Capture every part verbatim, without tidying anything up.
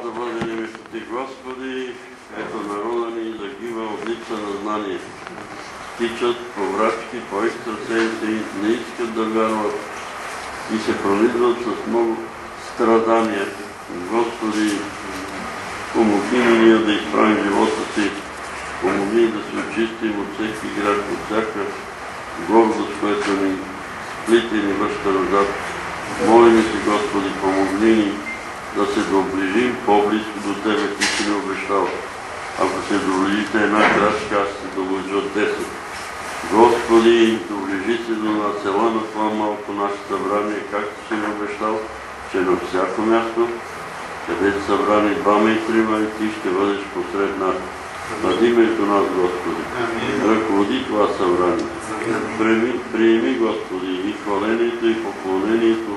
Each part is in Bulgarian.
Слава да бъде името Ти, Господи, ето народа ни загива от липса на знание. Тичат по врачки, по екстрасенси, не искат да вярват и се пронизват с много страдания. Господи, помогни ни ние да изправим живота си, помогни да се очистим от всеки грях, от всяка гордост, която ни сплита и ни връща назад. Молим си, Господи, помогни ни да се доближим по-близко до Тебе, Ти си ни обещал. Ако се доближите една крачка, аз ще се доближа десет. Господи, доближи се до на села на това малко наше събрание, както си ни обещал, че на всяко място, където са събрани двама и трима, и Ти ще бъдеш посред нас. Над името нас, Господи, ръководи това събрание. Приеми, приеми, Господи, и хвалението, и поклонението,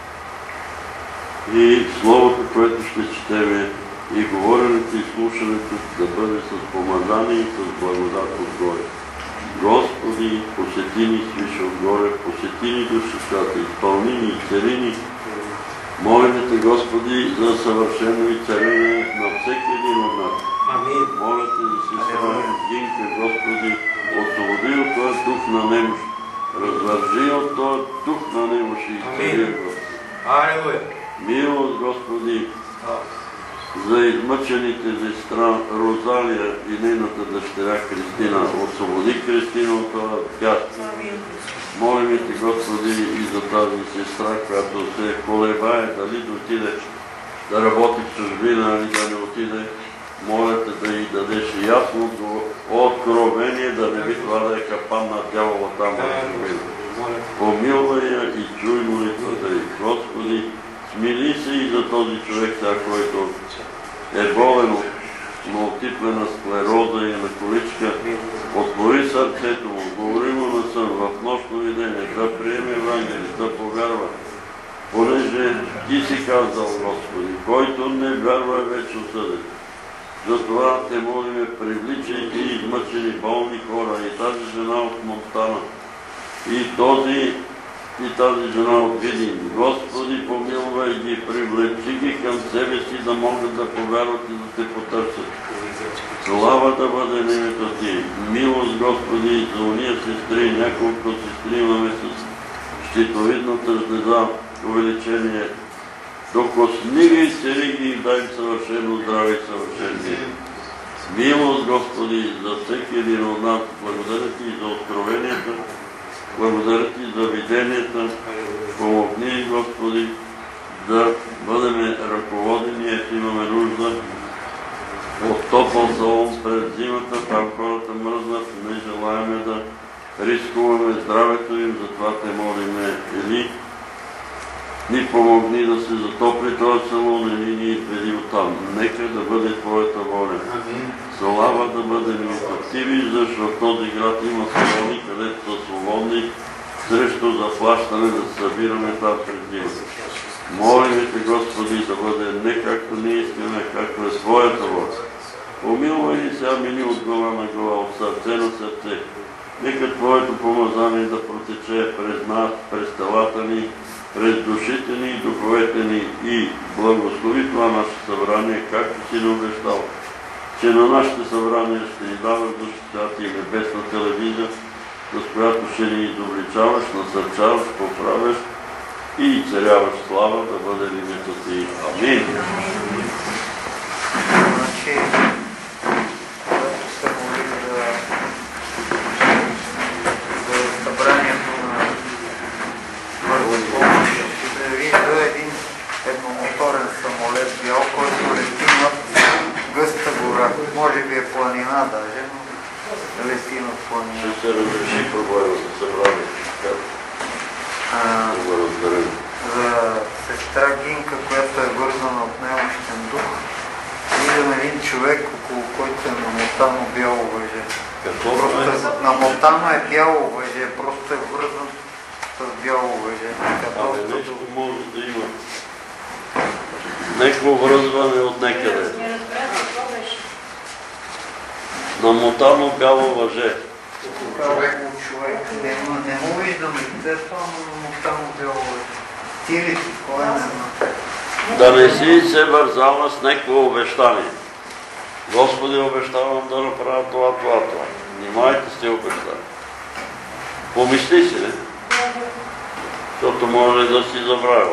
и Словото, което ще четеме, и говоренето, и слушането да бъде с помазание и с благодат отгоре. Господи, посети ни свише отгоре, посети ни душата, изпълни ни и цели ни. Молим Те, Господи, за съвършено и царене на всеки един от нас. Моля Те за сестра Гинка, Господи, освободи от този дух на немощ, развържи от този дух на немощ и цари, Господи. Милост, Господи, за измъчените сестра Розалия и нейната дъщеря Кристина. Освободи Кристина от това бяд. Молим Те, Господи, и за тази сестра, която се колебае дали да отиде да работи в чужбина или да не отиде. Моля Те да й дадеш ясно откровение, да не би това да е капан на дявола там в чужбина. Помилвай я и чуй молитвата й. Господи, смили се и за този човек, който е болен от мултиплена склероза и на количка. Отвори сърцето му, говори му на сън, в нощно видение, да приеме Евангелие, да повярва. Понеже Ти си казал, Господи, който не вярва е вече осъден. Затова Те молиме, привличай Ти измъчени болни хора и тази жена от Монтана, и този и тази жена от Видин. Господи, помилвай ги, привлечи ги към себе си, да могат да повярват и да Те потърсят. Слава да бъде на името Ти. Милост, Господи, за уния сестри, няколко сестри имаме с щитовидната жлеза, увеличение. Докосни ги и цели ги и дай им съвършено здраве и съвършение. Милост, Господи, за всеки един от нас. Благодаря Ти за откровенията. Благодаря Ти за виденията. Помогни, Господи, да бъдем ръководени, ако имаме нужда от топъл салон през зимата. Там хората мръзнат, не желаеме да рискуваме здравето им, затова Те молиме. Или ни помогни да се затопли този салон, или ни изведи оттам. Нека да бъде Твоята воля. Слава да бъде името. Ти виждаш, в този град има салони, където са свободни, срещу заплащане да събираме тази предзима. Молим Те, Господи, да бъде не както ние искаме, както е Твоята воля. Помилвай ни сега, мини от глава на глава, от сърце на сърце. Нека Твоето помазание да протече през нас, през телата ни, през душите ни и духовете ни, и благослови това наше събрание, както Си ни обещал, че на нашите събрания ще ни даваш Душа и небесна телевизия, с която ще ни изобличаваш, насърчаваш, поправяш и царяваш. Слава да бъде името Ти. Амин. Значи, когато се молим за, за събранието на първо помощ, ще вижда един едномоторен самолет бял, който лети над гъста гора. Може би е планина даже, но лети над планина. Ще се разреши проблема за събранието. За сестра Гинка, която е вързана от немощен дух, виждам един човек, около който е намотано бяло въже. Какво е? Намотано е бяло въже, просто е вързан с бяло въже. Абе, нещо може да има. Неко връзване от некъде. Намотано бяло въже. Човек, човек. Не, не му виждам лицето, но намотано бяло въже. Ти ли си? Кой е? Да не си се вързава с някакво обещание. Господи, обещавам да направя това, това, това. Внимайте с тези обещания. Помисли си, не? Защото може да си забравя.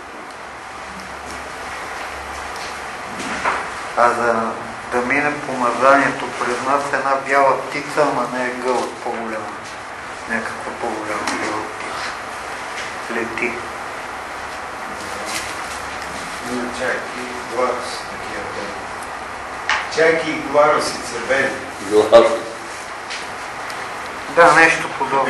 А за да мине помазанието през нас една бяла птица, ама не е гълъб по-голяма. Някаква по-голяма бяла птица. Лети. Има чайки и гларуси, такива бели. Чайки и гларуси са бели. Гласи. Да, нещо подобно.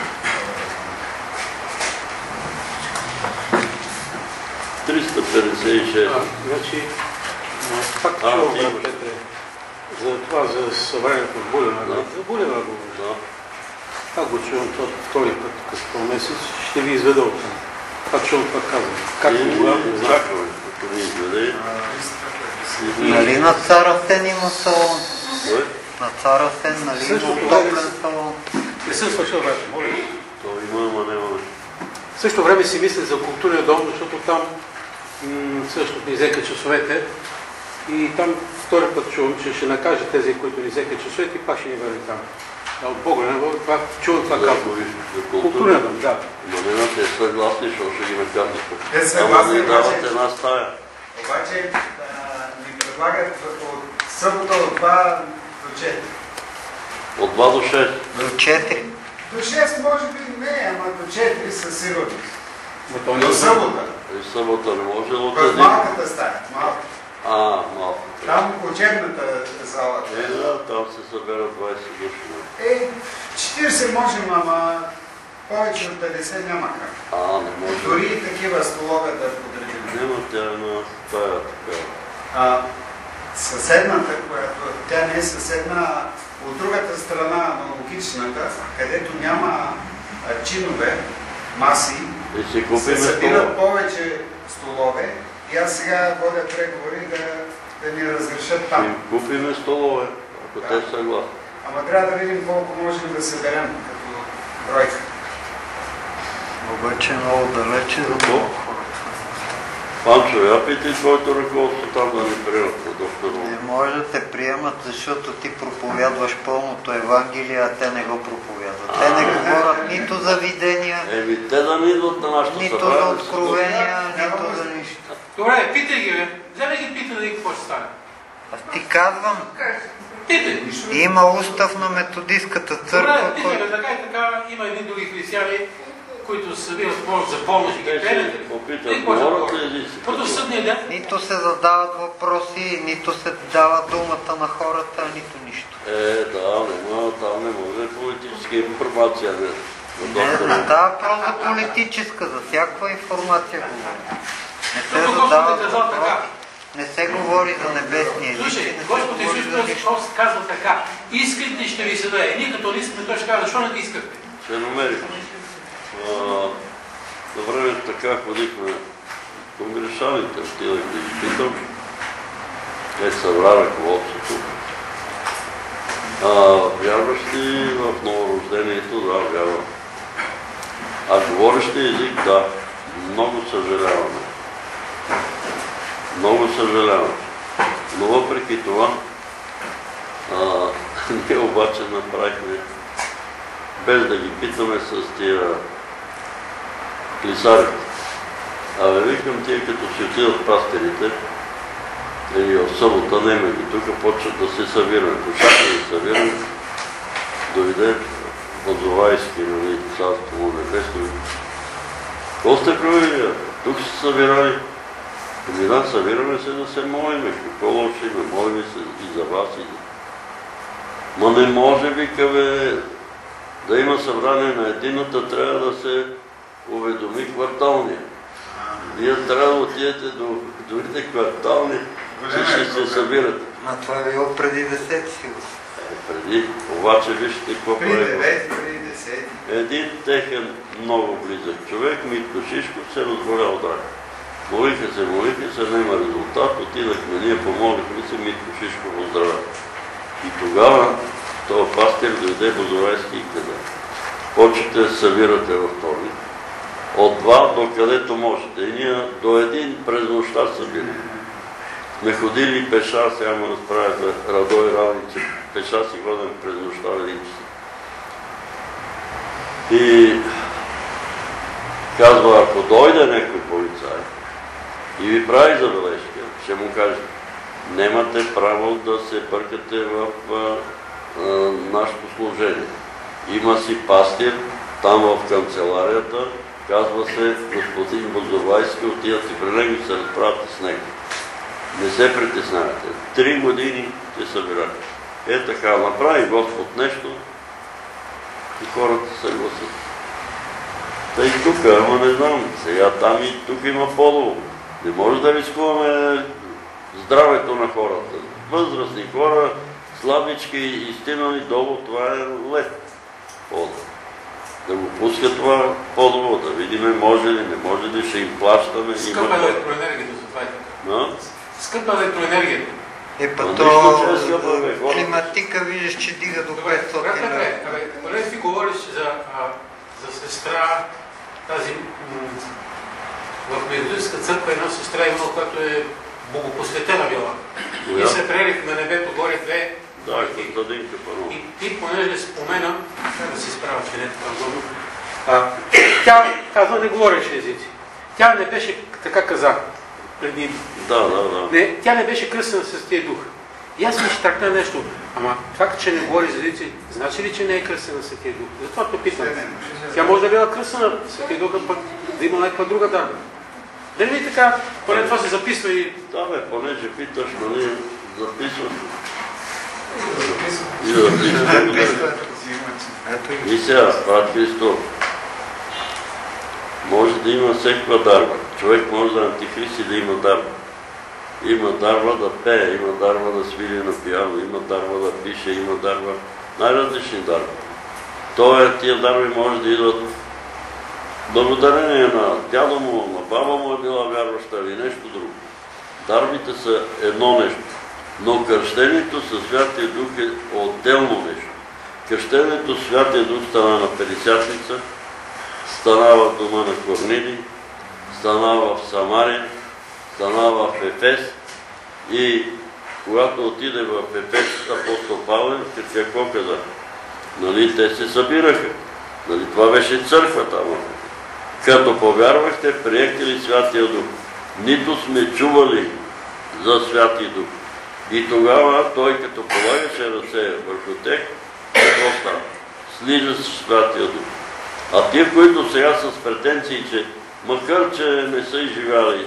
триста петдесет и шест. Значи, пак чувам, брат Петре, за това, за събранието в Булена. За Булена го Да. Пак го чувам това втори път, като месец, ще ви изведа от там. Пак чувам, пак казвам. Как го главно, не знам. Чакаме, като ни изведе. Нали на Цар Асен има салон? Кой? На Цар Асен, нали има Също топлен салон? Не съм свършил време, моля ви. То има, ама няма. В същото време си мисля за културния дом, защото там м- също ни взеха часовете и там втори път чувам, че ще накаже тези, които ни взеха часовете и пак ще ни върне там. А от Бога не го, това чувам това казвам. Културния дом, да. Но не на те съгласни, защото ще ги накажат. Те съгласни, Ама ни дават обаче- една стая. Обаче ни предлагат от събота от два до четири. От два до шест. До четири. До шест може би не, ама до четири със сигурност. Но то не До е събота. И събота не може от В един. малката стая. Малка. А, малко. Там учебната зала. Е, да, там се съберат двайсет души. Е, четирийсет можем, ама повече от петдесет няма как. А, не може. Дори и такива столове да подредим. Няма тя една стая така. А, съседната, която, тя не е съседна, от другата страна, аналогичната, където няма а, чинове, маси, И си се купиме събират това. повече столове и аз сега водя преговори да, да ни разрешат Ще там. им купиме столове, ако те са съгласни. Ама трябва да видим колко можем да съберем като бройка. Обаче много далече за Какво? много хората. Панчо, я питай твоето ръководство там да ни приемат на доктор. Не може да те приемат, защото ти проповядваш пълното Евангелие, а те не го проповядват. Те не говорят нито за видения, Еми, те да не идват на нашето нито събрание. за да си откровения, Няма нито за да- нищо. Добре, питай ги, бе. Вземе ги питай да ги какво ще стане. Аз ти казвам, Питай. има устав на методистката църква, Добре, питай, който... бе, така и така има едни други християни, които се събират помощ за помощ и ги Те ще пенете. попитат, И какво ще говорят ли говорят? езици? Пото съдния ден. Нито се задават въпроси, нито се дава думата на хората, нито нищо. Е, да, нема, там не може политическа информация. Не, Не, не става просто за политическа, за всякаква информация говори. Не се Тук задават Господ е казал така. въпроси, не се говори за небесния език, Слушай, не се Господ говори Исус за нищо. Христос казва така. Искайте, ще ви се даде. Ние като не искаме, той ще каже, защо не ги искахте? ще намерим. А, на времето така ходихме конгрешаните, отидах да изпитам. Те събра ръководството. А, вярваш ли в новорождението? Да, вярвам. А говориш ли език? Да. Много съжаляваме. Много съжалявам. Но въпреки това, а, ние обаче направихме, без да ги питаме с тия клисарите. Абе, викам, тия като си отидат пастирите, и в събота нема ги тук, почват да се събираме. Почакаме да се събираме. Дойде Мазовайски, нали, царство му небесно. Какво сте правили? Тук се събирали. Ами да, събираме се да се молиме. Какво лошо има? Молиме се и за вас, и за... Ма не може, вика, бе, да има събрание на едината, трябва да се уведоми кварталния. Вие трябва да отидете до другите квартални, че ще се събирате. А това е било преди десети сигурно. Е, преди, обаче вижте какво При прави. девети, при десети. Един техен много близък човек, Митко Шишков, се разболял от рак. Молиха се, молиха се, няма резултат, отидахме, ние помолихме се, Митко Шишков оздравя. И тогава този пастир дойде Бозорайски и каза: почете да се събирате във вторник от два до където можете. И ние до един през нощта са били. Сме ходили пеша, сега му разправя за Радой Равни, че пеша си ходим през нощта в един час. И казва, ако дойде някой полицай и ви прави забележка, ще му каже, нямате право да се бъркате в а, а, нашето служение. Има си пастир там в канцеларията, казва се господин Бозовайски, отидат и при него и се разправяте с него. Не се притеснявате. Три години те събират. Е така, направи Господ нещо и хората се гласят. Та и тук, ама не знам, сега там и тук има полово. Не може да рискуваме здравето на хората. Възрастни хора, слабички и стинани долу, това е лед. Полово. Да го пуска това полово, да видим може ли, не може ли, ще им плащаме. Скъпа електроенергията за това е така. Скъпа електроенергията. Е, па то климатика виждаш, че дига до петстотин. Добре, добре. Добре, ти говориш за сестра, тази в Методистска църква една сестра имала, която е богопосветена била. И се приели на небето горе две двойки. И ти, понеже спомена, да се справя, че не е така много, тя казва, не говореше езици. Тя не беше, така каза, преди... Да, да, да. Не, тя не беше кръстена с тия дух. И аз ми ще тракна нещо. Ама факт, че не говори езици, значи ли, че не е кръстена с тия дух? Затова те питам. Тя може да била кръстена с тия духа, пък да има някаква друга дарба. Дали ли така, поне това се записва и... Да, бе, понеже питаш, нали, записваш. И да записваш. И сега, брат Христо, може да има всеква дарба. Човек може да е антихрист и да има дарба. Има дарба да пее, има дарба да свири на пиано, има дарба да пише, има дарба, най-различни дарби. Тоест, тия дарби може да идват благодарение на дядо му, на баба му е била вярваща или нещо друго. Дарбите са едно нещо, но кръщението със Святия Дух е отделно нещо. Кръщението с Святия Дух стана на Петдесятница, стана в дома на Корнилий, стана в Самария, стана в Ефес и когато отиде в Ефес апостол Павел, какво каза? Нали, те се събираха. Нали, това беше църква там. Като повярвахте, приехте ли Святия Дух? Нито сме чували за Святия Дух. И тогава той, като полагаше ръце върху тях, какво става? Слиза с Святия Дух. А тия, които сега са с претенции, че макар, че не са изживяли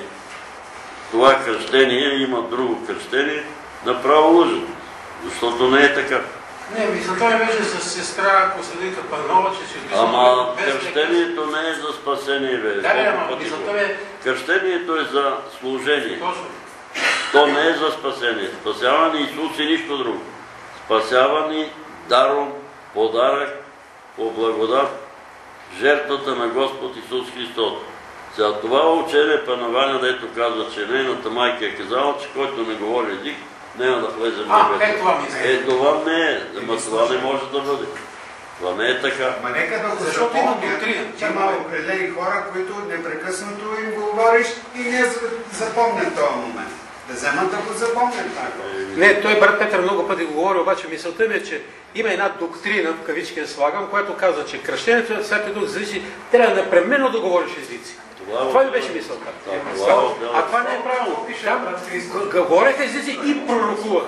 това кръщение, има друго кръщение, направо лъжат. Защото не е така. Не, мисълта ми беше с сестра Костадинка Панова, че си отписала... Ама кръщението не е за спасение, бе. Да, не, ама мисълта ми... Кръщението е за служение. Точно. То не е за спасение. Спасява ни Исус и нищо друго. Спасява ни даром, подарък, по благодат, жертвата на Господ Исус Христос. За това учение Панаваня, дето казва, че нейната майка е казала, че който не говори език, няма да влезе в небето. А, е това ми е. Това не е. Ама това не може да бъде. Това не е така. Ма нека да го Защото има запомнят, доктрина. че има определени хора, които непрекъснато им говориш и не запомнят този момент. Да вземат да го запомнят така. Не, той брат Петър много пъти го говори, обаче мисълта ми е, че има една доктрина, в кавички я слагам, която казва, че кръщението на Святия Дух зависи, трябва непременно да говориш езици. Това, това ми беше мисълта. Да, това, а това не е правилно. Говорех езици и пророкувах.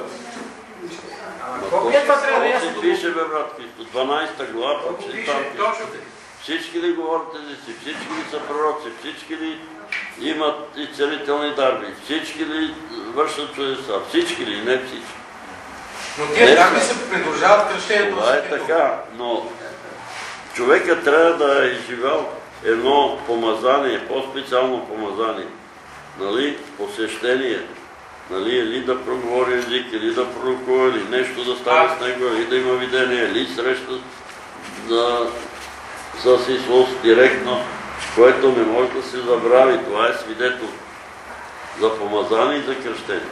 Е, това трябва да ясно. Пише, бе, брат Христо, дванадесета глава, почти там пише. Всички ли говорят езици, всички ли са пророци, всички ли имат и целителни дарби, всички ли вършат чудеса, всички ли, не всички. Но тия дарби се придружават кръщението. Това е така, но човека трябва да е изживял едно помазание, по-специално помазание, нали, посещение, нали, или да проговори език, или да пророкува, или нещо да стане с него, или да има видение, или среща да, с Исус директно, което не може да се забрави. Това е свидетелство за помазание и за кръщение.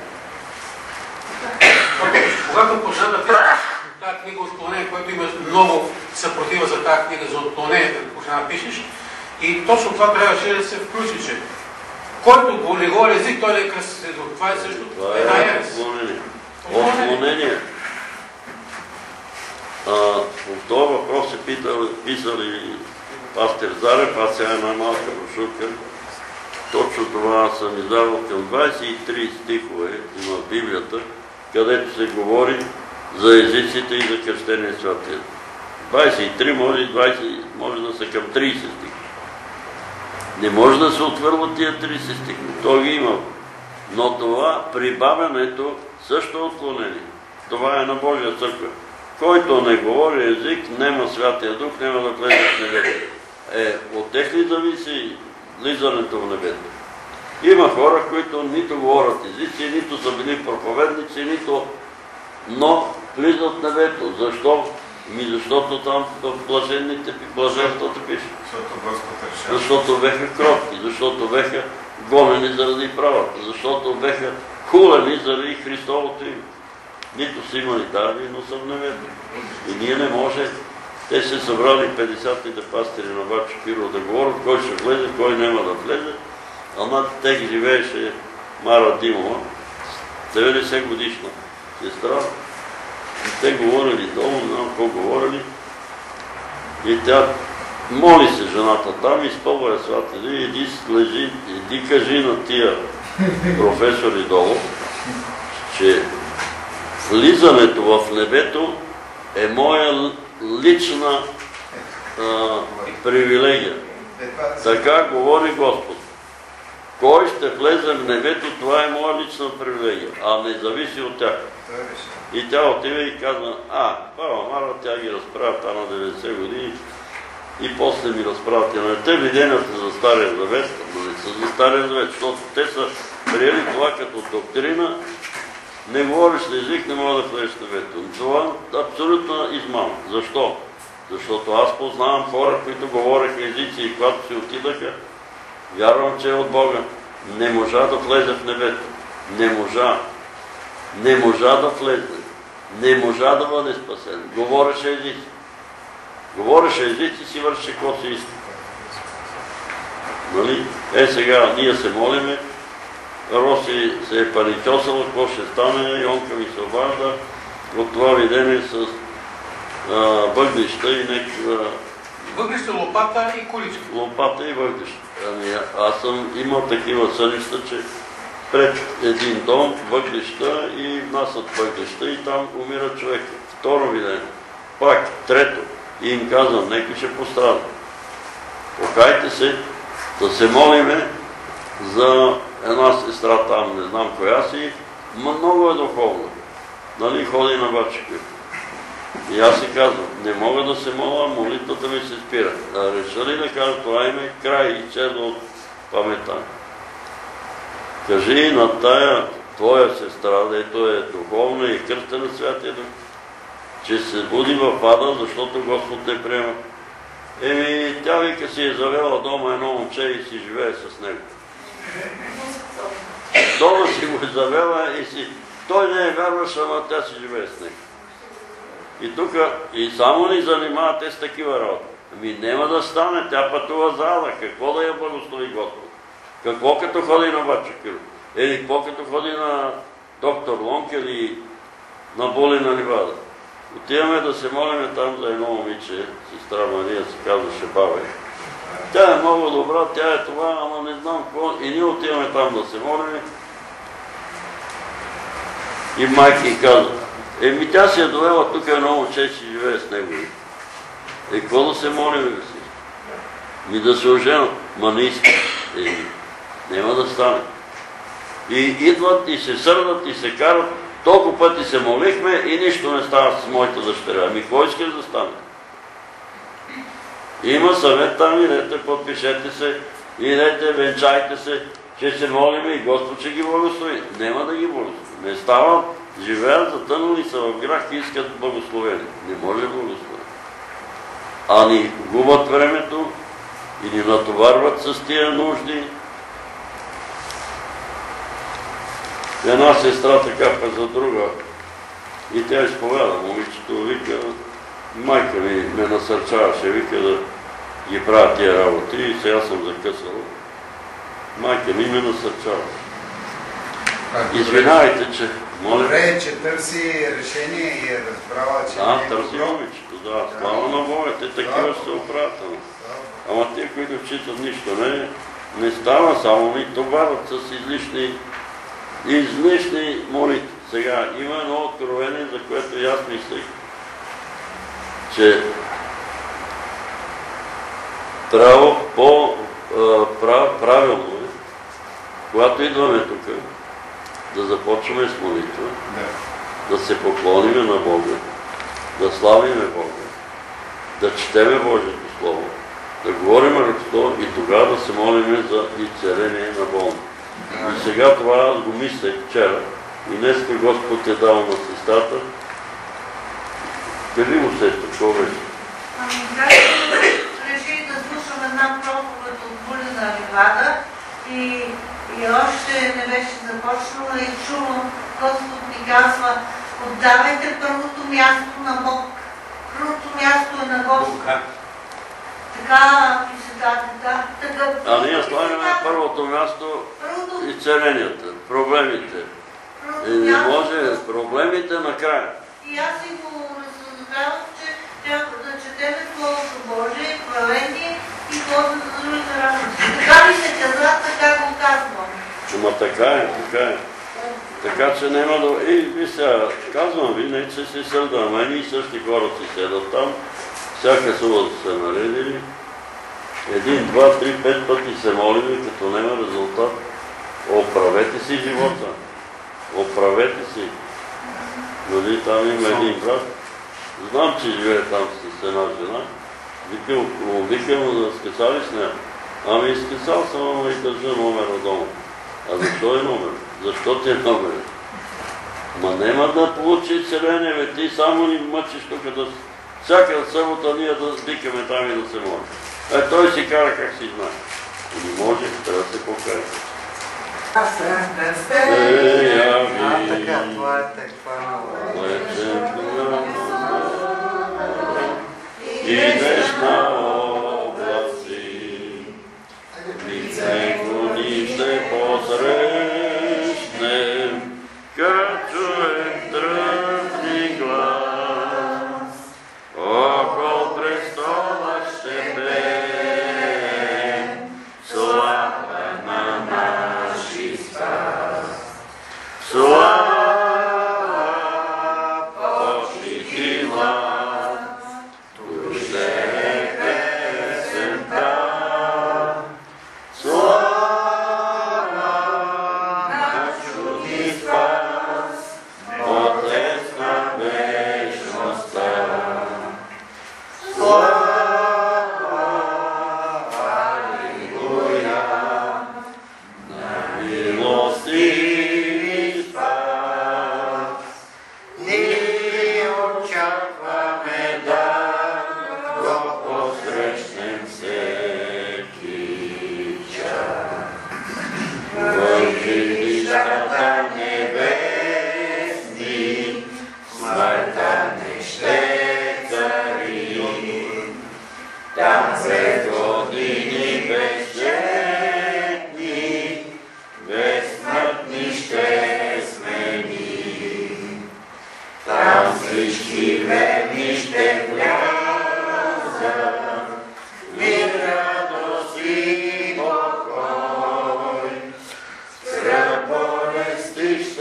Когато почна да пише тази книга Отклонение, което има много съпротива за тази книга за отклонението, почна да пишеш, И точно това трябваше да се включи, че който го не говори език, той не е кръстен дух. Това е също Това една е ерес. отклонение. Отклонение. По този въпрос се писал и пастир Зарев, аз сега една малка брошурка. Точно това съм издавал към двадесет и три стихове на Библията, където се говори за езиците и за кръщения святия. двадесет и три може, двадесет, може да са към тридесет стихове. Не може да се отвърват тия тридесет стихове, то ги има. Но това прибавянето също е отклонение. Това е на Божия църква. Който не говори език, нема Святия Дух, няма да влезе в небето. Е, от тех ли зависи влизането в небето? Има хора, които нито говорят езици, нито са били проповедници, нито... но влизат в небето. Защо? Ми защото там в блаженните блаженствата пише. Защото Господ решава. Защото беха кротки, защото беха гонени заради правата, защото беха хулени заради Христовото име. Нито са имали дарби, но са в небето. И ние не може. Те се събрали петдесетите пастири на Бачо Киро да говорят кой ще влезе, кой няма да влезе. А над тях живееше Мара Димова, деветдесет годишна сестра. И те говорили долу, не знам какво говорили. И тя моли се жената там, изпълва е свата. И иди лежи, иди кажи на тия професори долу, че влизането в небето е моя лична а, привилегия. Така говори Господ. Кой ще влезе в небето, това е моя лична привилегия, а не зависи от тях. И тя отива и казва, а, баба Мара, тя ги разправя та на деветдесет години и после ми разправя тя. Не те виденията за Стария Завет, но не са за Стария Завет, защото те са приели това като доктрина. Не говориш на език, не мога да влезеш в небето. Това е абсолютна измама. Защо? Защото аз познавам хора, които говореха езици и когато си отидаха, вярвам, че е от Бога. Не можа да влезе в небето. Не можа. Не можа да влезе. Не можа да бъде спасен. Говореше езици. Говореше езици и си върши какво си иска. Нали? Е, сега ние се молиме. Роси се е паникьосала, какво ще стане, Йонка ми се обажда от това видение с а, въглища и някаква... Въглища, лопата и количка. Лопата и въглища. Ами, аз съм имал такива сънища, че пред един дом въглища и внасят въглища и там умира човек. Второ видение. Пак, трето. И им казвам, некой ще пострада. Покайте се, да се молиме за една сестра там, не знам коя си, много е духовна. Нали, ходи на бачка. И аз си казвам, не мога да се моля, молитвата ми се спира. Да реша ли да кажа, това име край и изчезва от паметта. Кажи на тая твоя сестра, дето е духовна и кръстена Святия Дух, че се буди в ада, защото Господ не приема. Еми, тя вика си е завела дома едно момче и си живее с него. Дома си го е завела и си... Той не е вярваш, ама тя си живее с него. И тук, и само ни занимавате с такива работи. Ами няма да стане, тя пътува за ада. Какво да я благослови Господ? Какво като ходи на Бачо Киро? Или какво като ходи на доктор Лонг или на Болина Ливада? Отиваме да се молиме там за едно момиче, сестра Мария се казваше Бабе. Тя е много добра, тя е това, ама не знам какво. И ние отиваме там да се молиме. И майки казва, еми тя си е довела тук едно момче, че живее с него. Е, какво да се молиме да си? Ми да се оженят. Ма не иска. Еми, няма да стане. И идват и се сърдат и се карат. Толкова пъти се молихме и нищо не става с моята дъщеря. Ами кой искаш да стане? Има съвет там, идете, подпишете се, идете, венчайте се, че се молиме и Господ ще ги благослови. Нема да ги благослови. Не става, живеят, затънали са в грях и искат благословение. Не може благословение. А ни губят времето и ни натоварват с тия нужди. Една сестра така па за друга и тя изповяда. Момичето вика, майка ми ме насърчаваше, вика да ги правя тия работи и сега съм закъсал. Майка ми ме насърчава. Извинявайте, че... Добре е, че търси решение и е разбрала, че... Да, търси момичето, да. Слава на Бога, те такива ще се оправят. Ама тия, които читат нищо, не, не става само, ни товарят с излишни, излишни молитви. Сега има едно откровение, за което и аз мислех, че право, по-правилно е, когато идваме тук, да започваме с молитва, да се поклониме на Бога, да славиме Бога, да четеме Божието Слово, да говорим ръкото и тогава да се молиме за изцеление на болни. И сега това аз го мислех вчера и днеска Господ е дал на сестрата. Кажи му, сестра, какво беше? Ами, както реших да слушам една проповед от Булина Ливада и, и още не беше започнала и чувам, Господ ми казва, отдавайте първото място на Бог. Първото място е на Господ. Така ми се даде, да. А ние слагаме първото място изцеленията, проблемите. И не може проблемите накрая. И аз си го разсъждавам, че трябва да четеме Словото Божие, правение и после за другите работи. Така ми се каза, така го казвам. Ама така е, така е. Така че няма да... И ви сега, казвам ви, не че си сърда, ама едни същи хора си седат там, всяка събота са наредили, един, два, три, пет пъти се молим, като няма резултат. Оправете си живота. Оправете си. Нали, там има един брат. Знам, че живее там с една жена. Викам, викам да скъсали с нея. Ами изкъсал съм, ама и държа номера дома. А защо е номер? Защо ти е номер? Ма няма да получи изцеление, бе. Ти само ни мъчиш тук да... Всяка събота ние да викаме там и да се молим. Е, той си кара как си знае. Не може, трябва да се покаже. А, така, това е теква нова. Идеш на облаци, лицето ни ще посрещнем, като чуем тръпни глас, около престола ще пеем, слава на наши спас. Слава, почит и власт, тук ще е песента. Слава на чудни спас, Отец на вечността. Слава, алилуя, на милости. Ние очакваме да го посрещнем всеки час. В жилищата небесни смъртта не ще цари. Там след години безчетни, безсмъртни ще смени. Там всички верни ще влязат, мир, радост и покой. Скръб, болести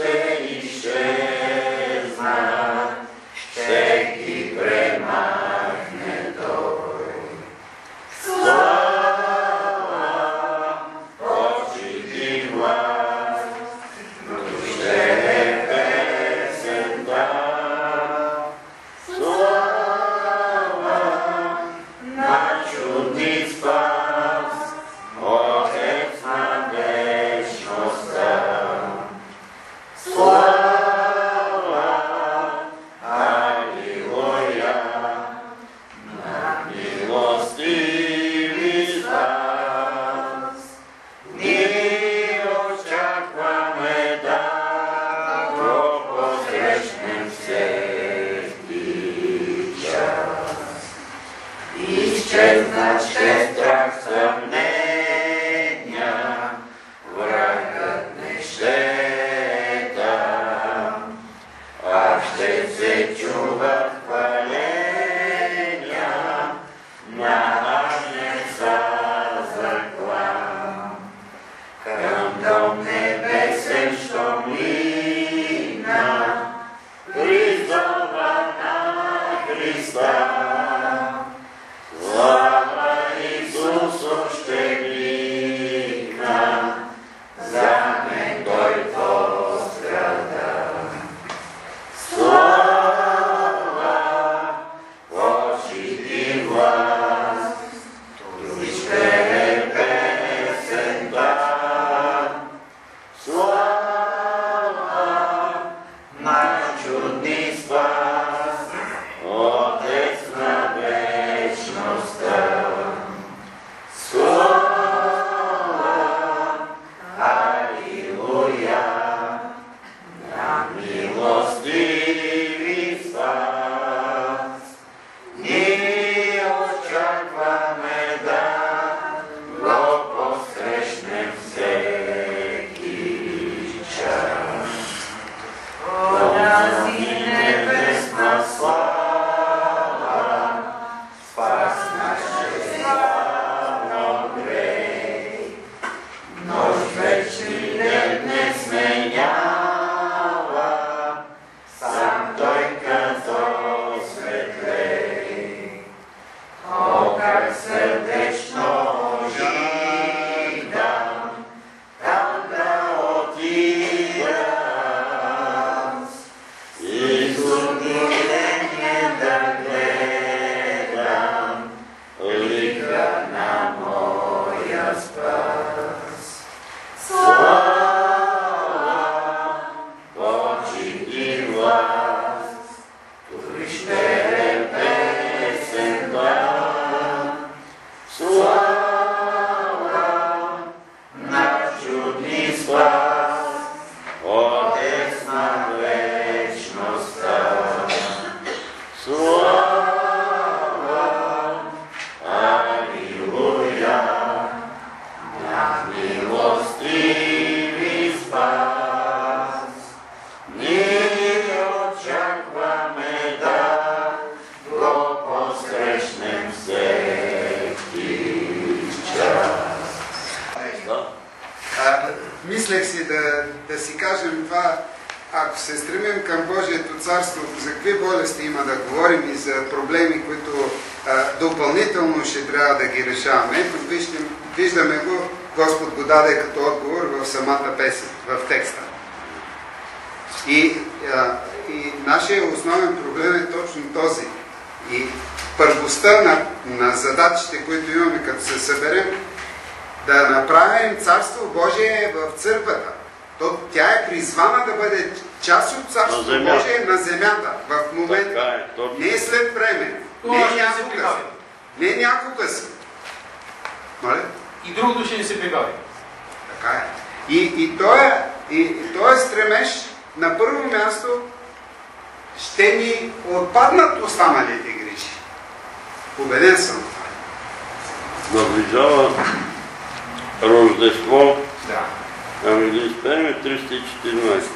да, да си кажем това, ако се стремим към Божието царство, за какви болести има да говорим и за проблеми, които а, допълнително ще трябва да ги решаваме. Ето, виждаме, виждаме го, Господ го даде като отговор в самата песен, в текста. И, а, и нашия основен проблем е точно този. И първостта на, на задачите, които имаме като се съберем, да направим Царство Божие в църквата. То, тя е призвана да бъде част от Царство Божие на земята в момента. Е, не е след време. Не е някога си. Не е някога си. Моля? И другото ще ни се прибави. Така е. И, и то е, и, и то е стремеж на първо място ще ни отпаднат останалите грижи. Убеден съм. Наближава Рождество. Да. Ами да изпеем триста и четиринадесет.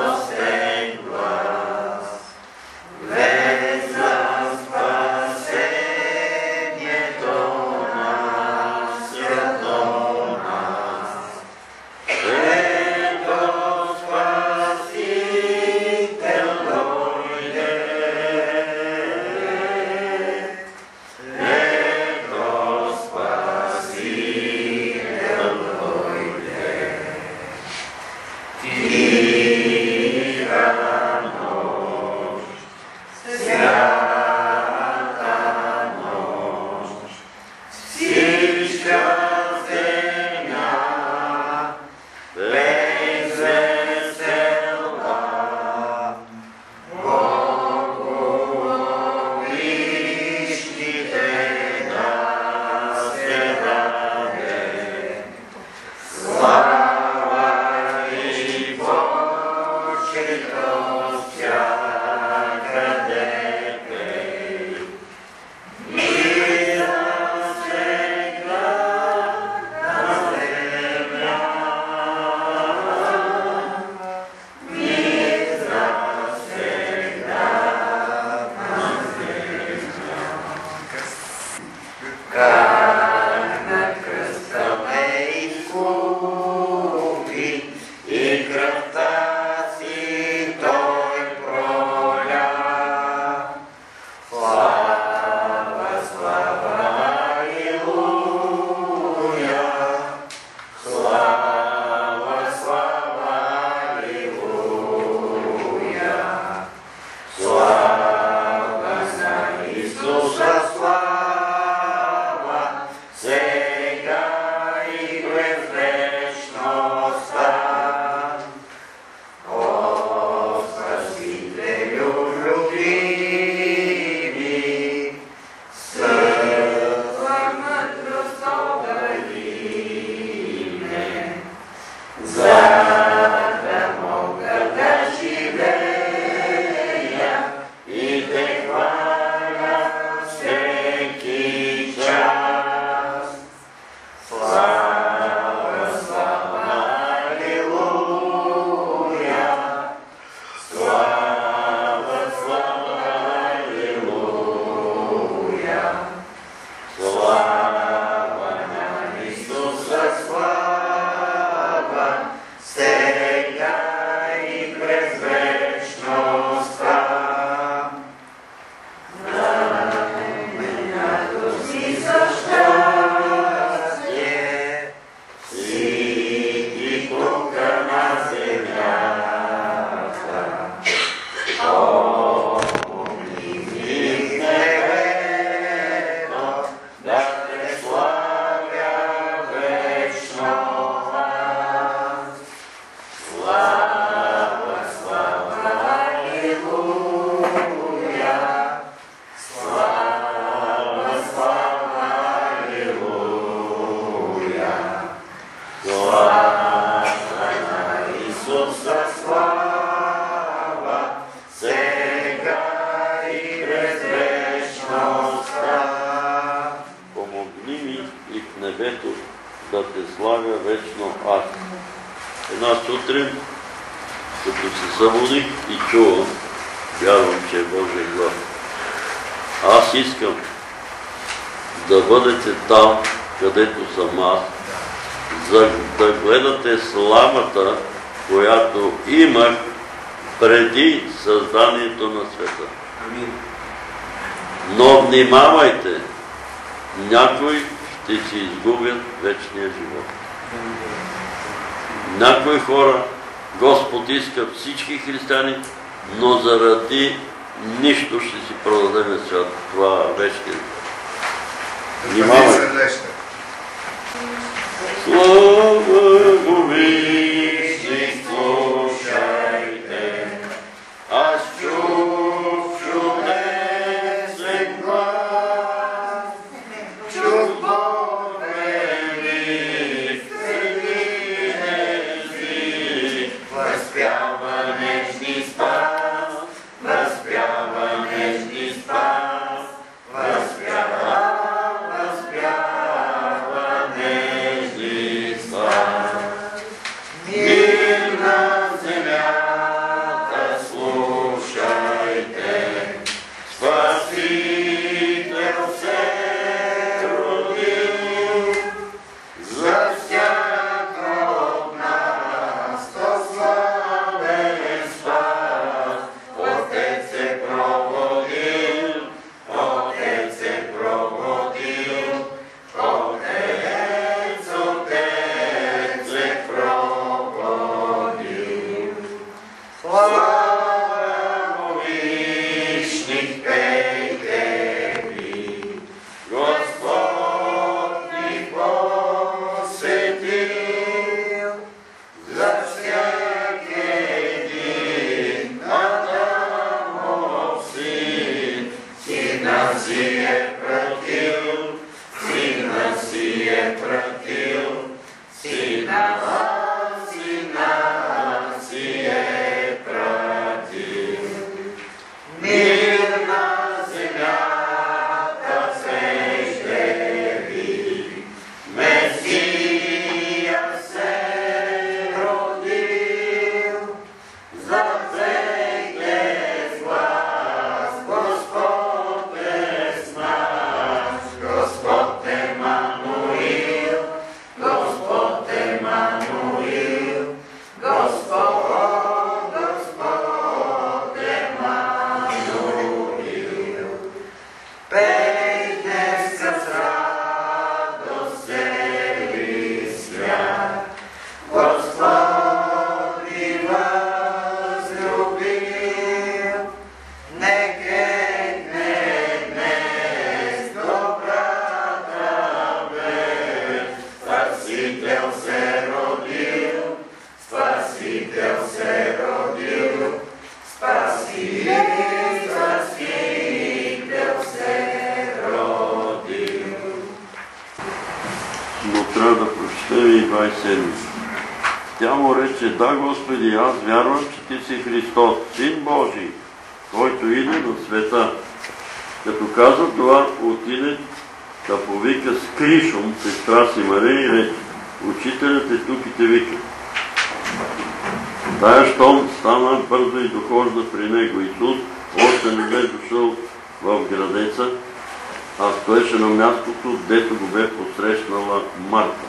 Без нас спасе небето да те слага вечно аз. Една сутрин, като се събудих и чувам, вярвам, че е Божия глас. Аз искам да бъдете там, където съм аз, за да гледате славата, която имах преди създанието на света. Но внимавайте, някои ще си изгубят вечния живот. Някои хора Господ иска всички християни, но заради нищо ще си продадем това вечния. Внимавайте. Слава Божи, слушайте, аз чух чудесен глас, чух Бог велик, среди възпява нежни спас, възпява нежни спас, възпява. Тя му рече: да, Господи, аз вярвам, че Ти си Христос, Син Божий, който иде на света. Като каза това, отиде да повика с кришом сестра си Мария и рече: учителят е тук и те вика. Тая щом стана бързо и дохожда при него. Исус още не бе дошъл в градеца, а стоеше на мястото, дето го бе посрещнала Марта.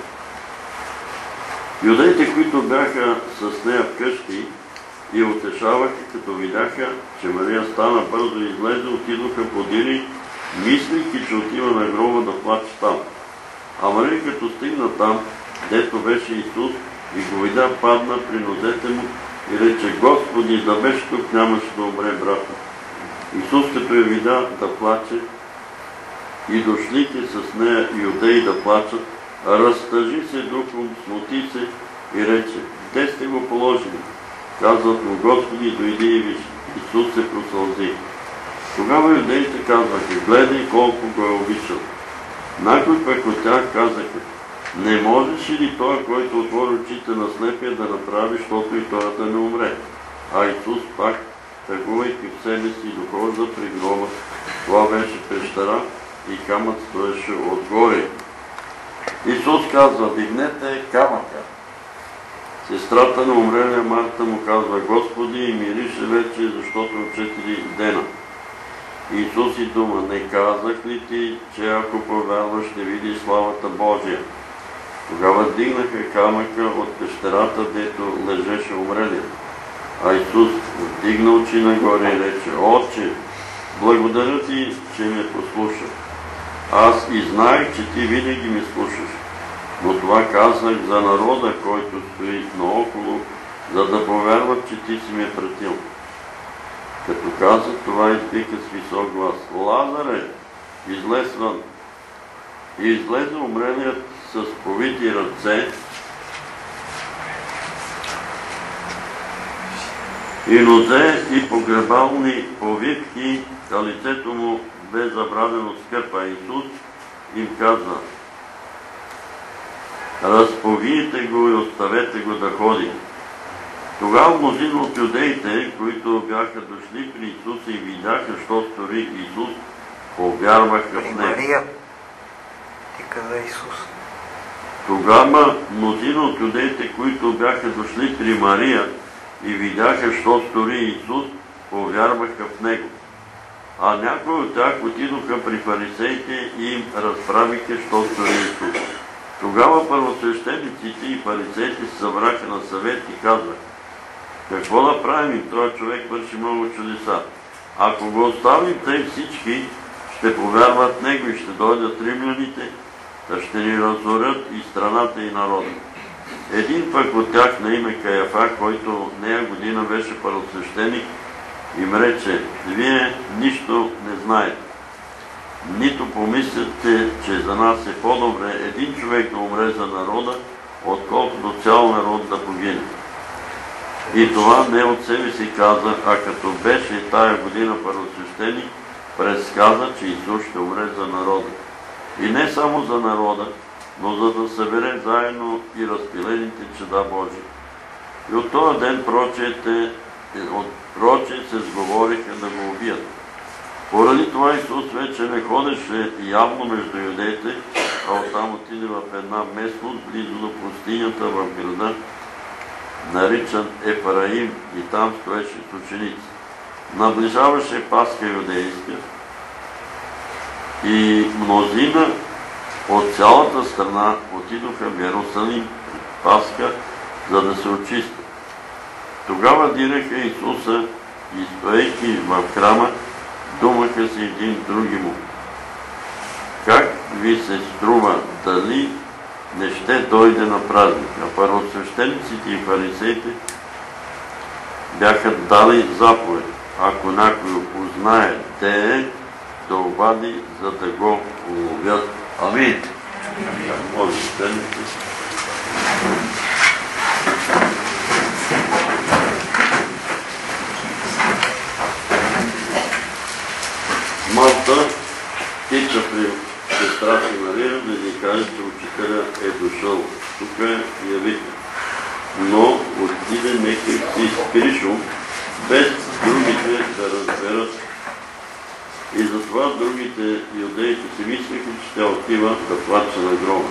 Юдеите, които бяха с нея вкъщи и утешаваха, като видяха, че Мария стана бързо и излезе, отидоха подири, мислейки, че отива на гроба да плаче там. А Мария, като стигна там, дето беше Исус, и го видя, падна при нозете му и рече: Господи, да беше тук, нямаше да умре брат. Исус, като я видя да плаче, и дошлите с нея юдеи да плачат, разтъжи се духом, смути се и рече: где сте го положили? Казват му: Господи, дойди и виж. Исус се просълзи. Тогава юдеите казваха: гледай колко го е обичал. Някой пък от тях казаха: не можеш ли той, който отвори очите на слепия, да направи, защото и той да не умре? А Исус пак, тъгувайки в себе си, дохожда при гроба. Това беше пещера и камък стоеше отгоре. Исус казва, дигнете камъка. Сестрата на умрелия Марта му казва, Господи, и мирише вече, защото от четири дена. Исус и дума, не казах ли ти, че ако повярваш, ще видиш славата Божия? Тогава дигнаха камъка от пещерата, дето лежеше умрелия. А Исус вдигна очи нагоре и рече, Отче, благодаря ти, че ме послуша. Аз и знаех, че ти винаги ме слушаш. Но това казах за народа, който стои наоколо, за да повярват, че ти си ме пратил. Като каза това, извика с висок глас, Лазаре, излез вън. И излезе умрелият с повити ръце и нозе и погребални повивки, а лицето му бе забравено с кърпа. Исус им казва, разповийте го и оставете го да ходи. Тогава мнозина от юдеите, които бяха дошли при Исус и видяха, що стори Исус, повярваха в него. Мария, ти каза Исус. Тогава мнозина от юдеите, които бяха дошли при Мария и видяха, що стори Исус, повярваха в него. А някои от тях отидоха при фарисеите и им разправиха, що стори Исус. Тогава първосвещениците и фарисеите се събраха на съвет и казаха, какво да правим? Този човек върши много чудеса. Ако го оставим, те всички ще повярват в него и ще дойдат римляните, да ще ни разорят и страната и народа. Един пък от тях на име Каяфа, който нея година беше първосвещеник, им рече, вие нищо не знаете. Нито помислите, че за нас е по-добре един човек да умре за народа, отколкото цял народ да погине. И това не от себе си каза, а като беше тая година първосвещеник, предсказа, че Исус ще умре за народа. И не само за народа, но за да събере заедно и разпилените чеда Божии. И от този ден прочиите, от прочие се сговориха да го убият. Поради това Исус вече не ходеше явно между юдеите, а оттам отиде в една местност, близо до пустинята в града, наричан Ефраим, и там стоеше с ученици. Наближаваше Пасха юдейска и мнозина от цялата страна отидоха в Йерусалим Пасха, за да се очистят. Тогава дираха Исуса и стоейки в храма, думаха си един други му. Как ви се струва, дали не ще дойде на празник? А първосвещениците и фарисеите бяха дали заповед. Ако някой узнае де е, да обади, за да го уловят. Амин. Може седнете. Марта тича при сестра си Мария да ни каже, че учителя е дошъл. Тук я вика. Но отиде некъв си скришо, без другите да разберат. И затова другите юдеите си мислеха, че тя отива да плаче на гроба.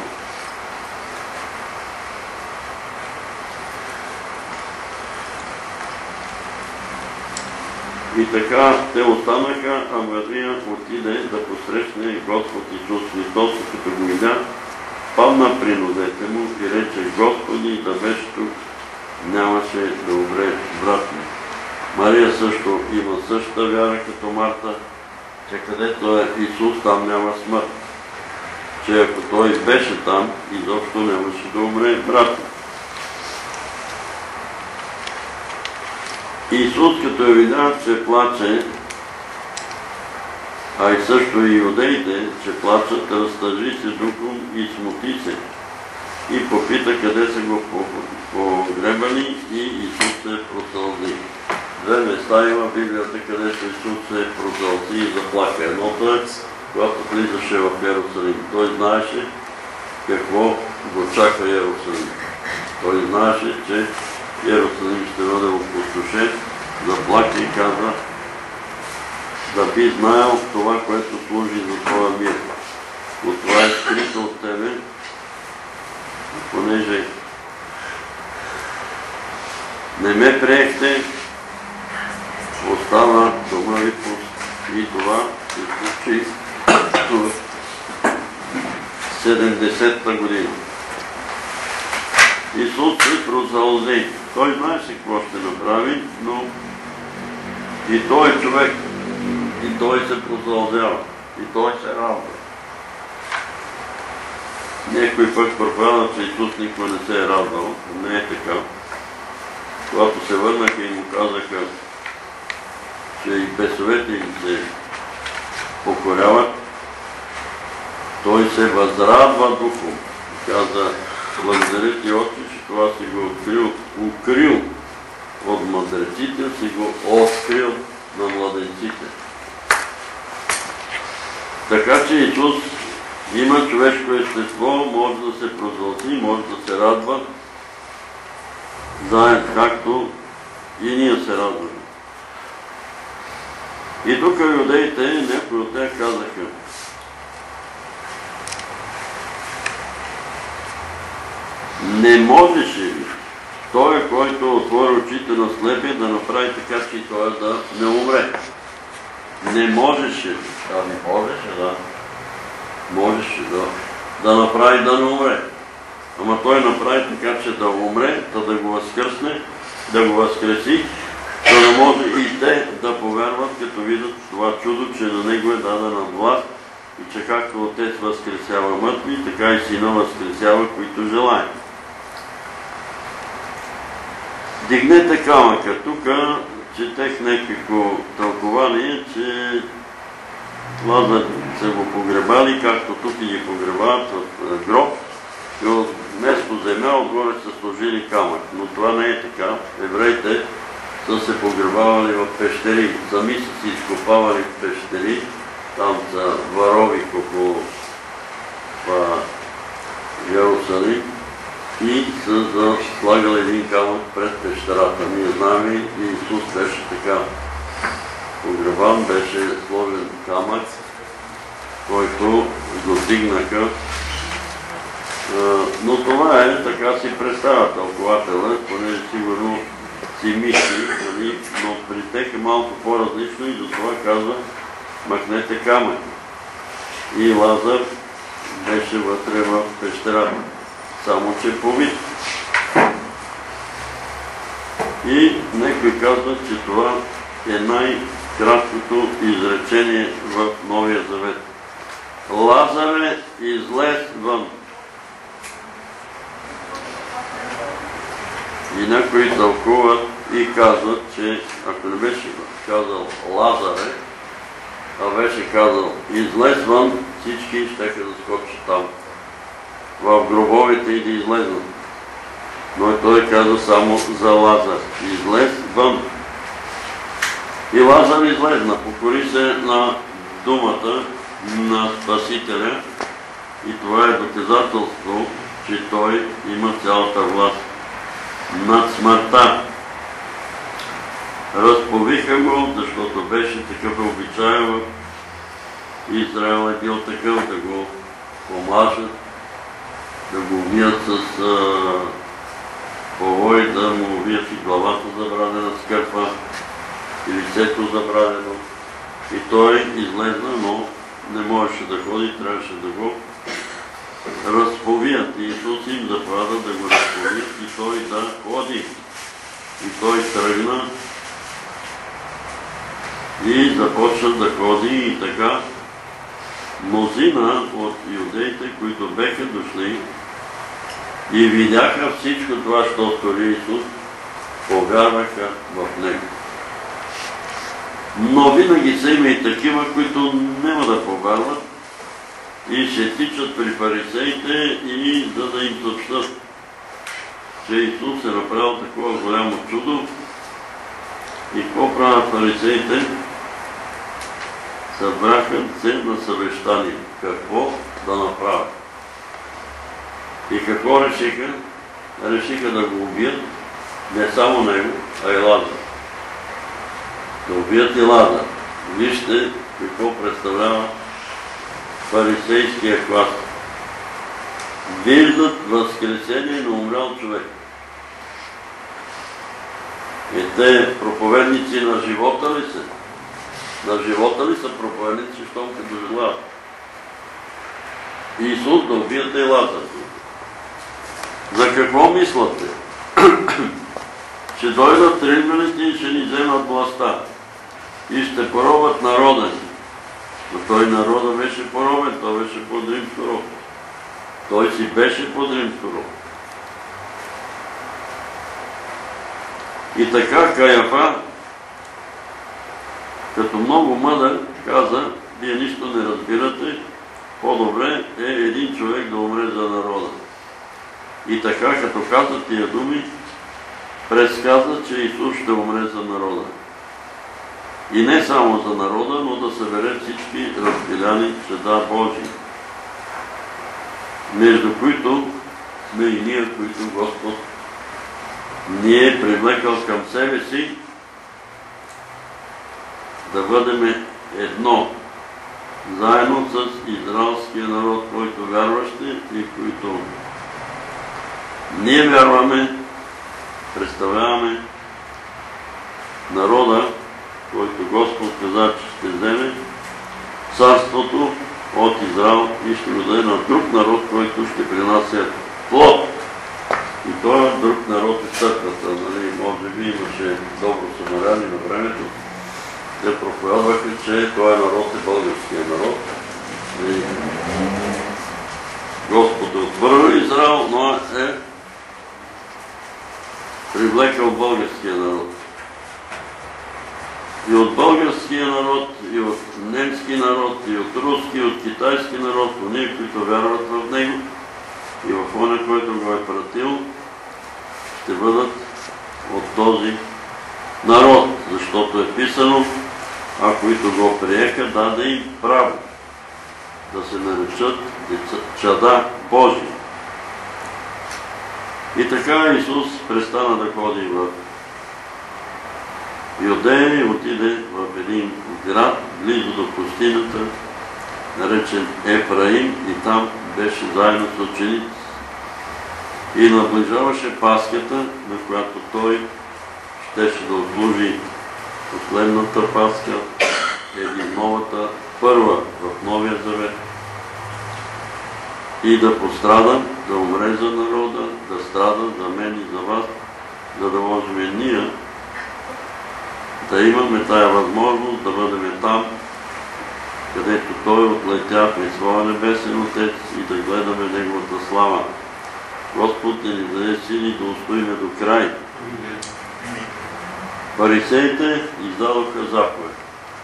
И така те останаха, а Мария отиде да посрещне Господ Исус Христос, като го видя, падна при нозете му и рече, Господи, да беше тук, нямаше да умре брат ми. Мария също има същата вяра като Марта, че където е Исус, там няма смърт. Че ако той беше там, изобщо нямаше да умре брат ми. Исус, като я видя, че плаче, а и също и юдеите, че плачат, разтъжи се духом и смути се. И попита къде са го погребали и Исус се просълзи. Две места има в Библията, където Исус се просълзи и заплака. Едното е, когато влизаше в Йерусалим. Той знаеше какво го чака Йерусалим. Той знаеше, че Йерусалим ще бъде опустошен, заплака и каза, да би знаел това, което служи за твоя мир. Но това е скрито от тебе, понеже не ме приехте, остава дома ви и това се случи в седемдесетта година. Исус се прозълзи. Той знаеше какво ще направи, но и той е човек. И той се прозълзява. И той се радва. Някой пък проповядва, че Исус никога не се е радвал. Не е така. Когато се върнаха и му казаха, че и бесовете им се покоряват, той се възрадва духом. Каза, благодаря ти, Отче, че това си го открил, укрил от мъдреците, си го открил на младенците. Така че Исус има човешко естество, може да се прозълзи, може да се радва, заедно както и ние се радваме. И тук юдеите, някои от тях казаха, не можеше той, който отвори очите на слепия, да направи така, че той да не умре. Не можеше. Ами можеше, да. Можеше, да. Да направи да не умре. Ама той направи така, че да умре, да, да го възкръсне, да го възкреси, за да може и те да повярват, като видят това чудо, че на него е дадена власт и че както Отец възкресява мъртви, така и Сина възкресява, които желаят. Дигнете камъка. Тук четех някакво тълкование, че Лазар са го погребали, както тук и ги погребават в гроб, и вместо земя отгоре са сложили камък. Но това не е така. Евреите са се погребавали в пещери. Сами са си изкопавали в пещери. Там са варови около Йерусалим. И са слагали един камък пред пещерата. Ние знаем, и Исус беше така погребан, беше сложен камък, който го дигнаха. Но това е, така си представя тълкователя, понеже сигурно си мисли, но при тях е малко по-различно и затова казва, махнете камък. И Лазар беше вътре в пещерата. Само че повид. И някой казва, че това е най-краткото изречение в Новия Завет. Лазаре, излез вън. И някои тълкуват и казват, че ако не беше казал Лазаре, а беше казал излез вън, всички щеха да скочат там в гробовете и да излезнат. Но той каза само за Лазар. Излез вън. И Лазар излезна. Покори се на думата на Спасителя. И това е доказателство, че той има цялата власт над смъртта. Разповиха го, защото беше такъв обичай в Израел, е бил такъв да го помажат, да го убият с повой, да му убият и главата забранена с кърпа, и лицето забранено. И той излезна, но не можеше да ходи, трябваше да го разповият. И Исус им заповяда да го разповият и той да ходи. И той тръгна и започна да ходи и така мнозина от юдеите, които беха дошли и видяха всичко това, що стори Исус, повярваха в него. Но винаги са има и такива, които няма да повярват и ще тичат при фарисеите, и за да им съобщат, че Исус е направил такова голямо чудо. И какво правят фарисеите? Събраха се на съвещание. Какво да направят? И какво решиха? Решиха да го убият, не само него, а и Лазар. Да убият и Лазар. Вижте какво представлява фарисейския клас. виждат възкресение на умрял човек. И те проповедници на живота ли са? На живота ли са проповедници, щом като желаят? Исус да убиете и Лазар. За какво мислите? Ще дойдат римляните и ще ни вземат властта и ще поробят народа ни. Но той народа беше поробен, той беше под римско робство. Той си беше под римско робство. И така Каяфа, като много мъдър, каза: вие нищо не разбирате, по-добре е един човек да умре за народа. И така, като каза тия думи, предсказа, че Исус ще умре за народа. И не само за народа, но да събере всички разпиляни чеда Божии, между които сме и ние, които Господ ни е привлекал към себе си, да бъдем едно, заедно с израелския народ, който вярващи и които ние вярваме, представляваме народа, който Господ каза, че ще вземе царството от Израел и ще го даде на друг народ, който ще принася плод. И този друг народ е църквата. Нали? Може би имаше добро самаряни на времето. Те проповядваха, че този народ е българския народ. И Господ е отвърнал Израел, но е привлекал българския народ. И от българския народ, и от немски народ, и от руски, и от китайски народ, ония, които вярват в него, и в оня, който го е пратил, ще бъдат от този народ, защото е писано: а които го приеха, даде им право да се наречат чада Божии. И така Исус престана да ходи в Юдея и отиде в един град, близо до пустинята, наречен Ефраим, и там беше заедно с ученици. И наближаваше Пасхата, на която той щеше да отслужи последната Пасха, един новата, първа в Новия Завет, и да пострада, да умре за народа, да страда за мен и за вас, за да можем ние да имаме тая възможност да бъдем там, където той отлетя при своя небесен Отец, и да гледаме неговата слава. Господ да ни даде сили да устоиме до край. Фарисеите издадоха заповед: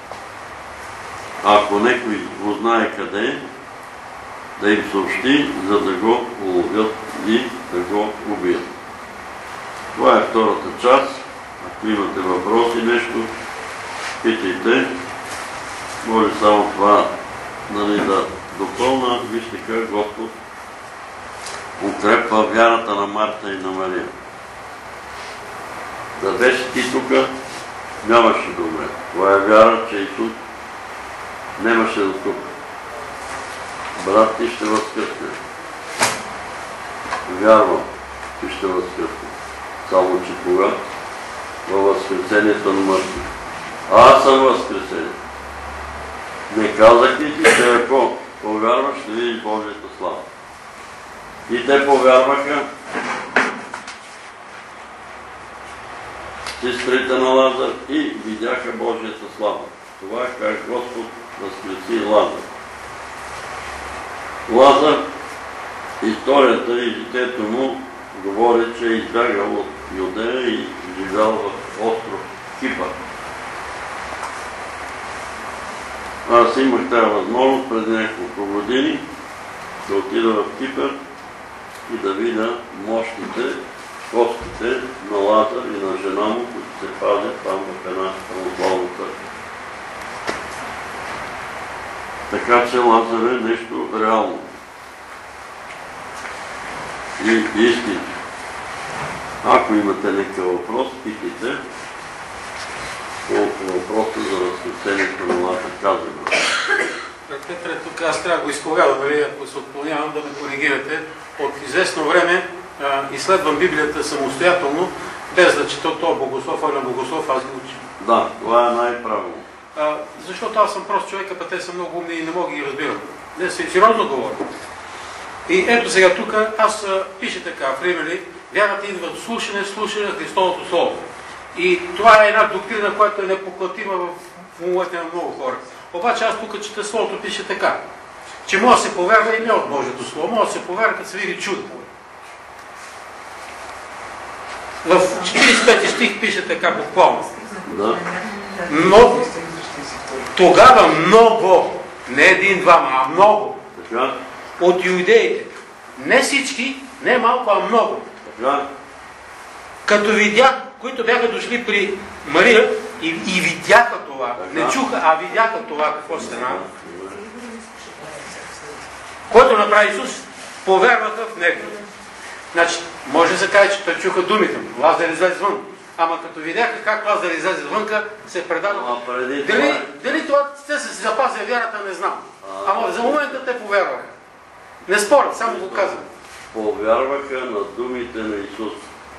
ако някой го знае къде е, да им съобщи, за да го уловят и да го убият. Това е втората част. Ако имате въпроси, нещо, питайте. Може само това, нали, да допълна. Вижте как Господ укрепва вярата на Марта и на Мария. Да беше ти тук, нямаше да умре. Това е вяра, че Исус нямаше да тук. Брат, ти ще възкръсне. Вярвам, че ще възкръсне. Само че кога? Във възкресението на мъртви. Аз съм възкресение. Не казах ли ти, че ако повярваш, ще видиш Божията слава. И те повярваха. Сестрите на Лазар и видяха Божията слава. Това е как Господ възкреси Лазар. Лазар, историята и житието му говори, че е избягал от Юдея и живял в остров Кипър. Аз имах тази възможност преди няколко години да отида в Кипър и да видя мощите, костите на Лазар и на жена му, които се пазят там в една православна църква. Така че Лазар е нещо реално и истинно. Ако имате някакъв въпрос, питайте по въпроса за възкресението на Лазар. Казваме. Петре, тук аз трябва да го изповядам, ако се отклонявам, да ме коригирате. от известно време а, изследвам Библията самостоятелно, без да чета то богослов, а на богослов аз ги уча. Да, това е най-правилно. Защото аз съм прост човек, а те са много умни и не мога ги разбирам. Не, сериозно говоря. И ето сега тук аз а, пише така в Римляни, вярата идва от слушане, слушане на Христовото Слово. И това е една доктрина, която е непоклатима в умовете на много хора. Обаче аз тук чета Словото пише така, че може да се повярва и не от Божието Слово, може да се повярва, като се види чудо. В четиридесет и пети стих пише така буквално. Да. Много. Тогава много, не един-двама, а много. Така. От юдеите. Не всички, не малко, а много. Така. Като видях, които бяха дошли при Мария и, и видяха това. Така. Не чуха, а видяха това, какво стана. Което направи Исус, повярваха в Него. Значи, може да се каже, че те чуха думите му. Лазар излезе вън. Ама като видяха как Лазар излезе вънка, се предадоха. Преди дали, това... дали това те са си запазили вярата, не знам. А, Ама за момента те повярваха. Не спорят, само го казвам. Повярваха на думите на Исус.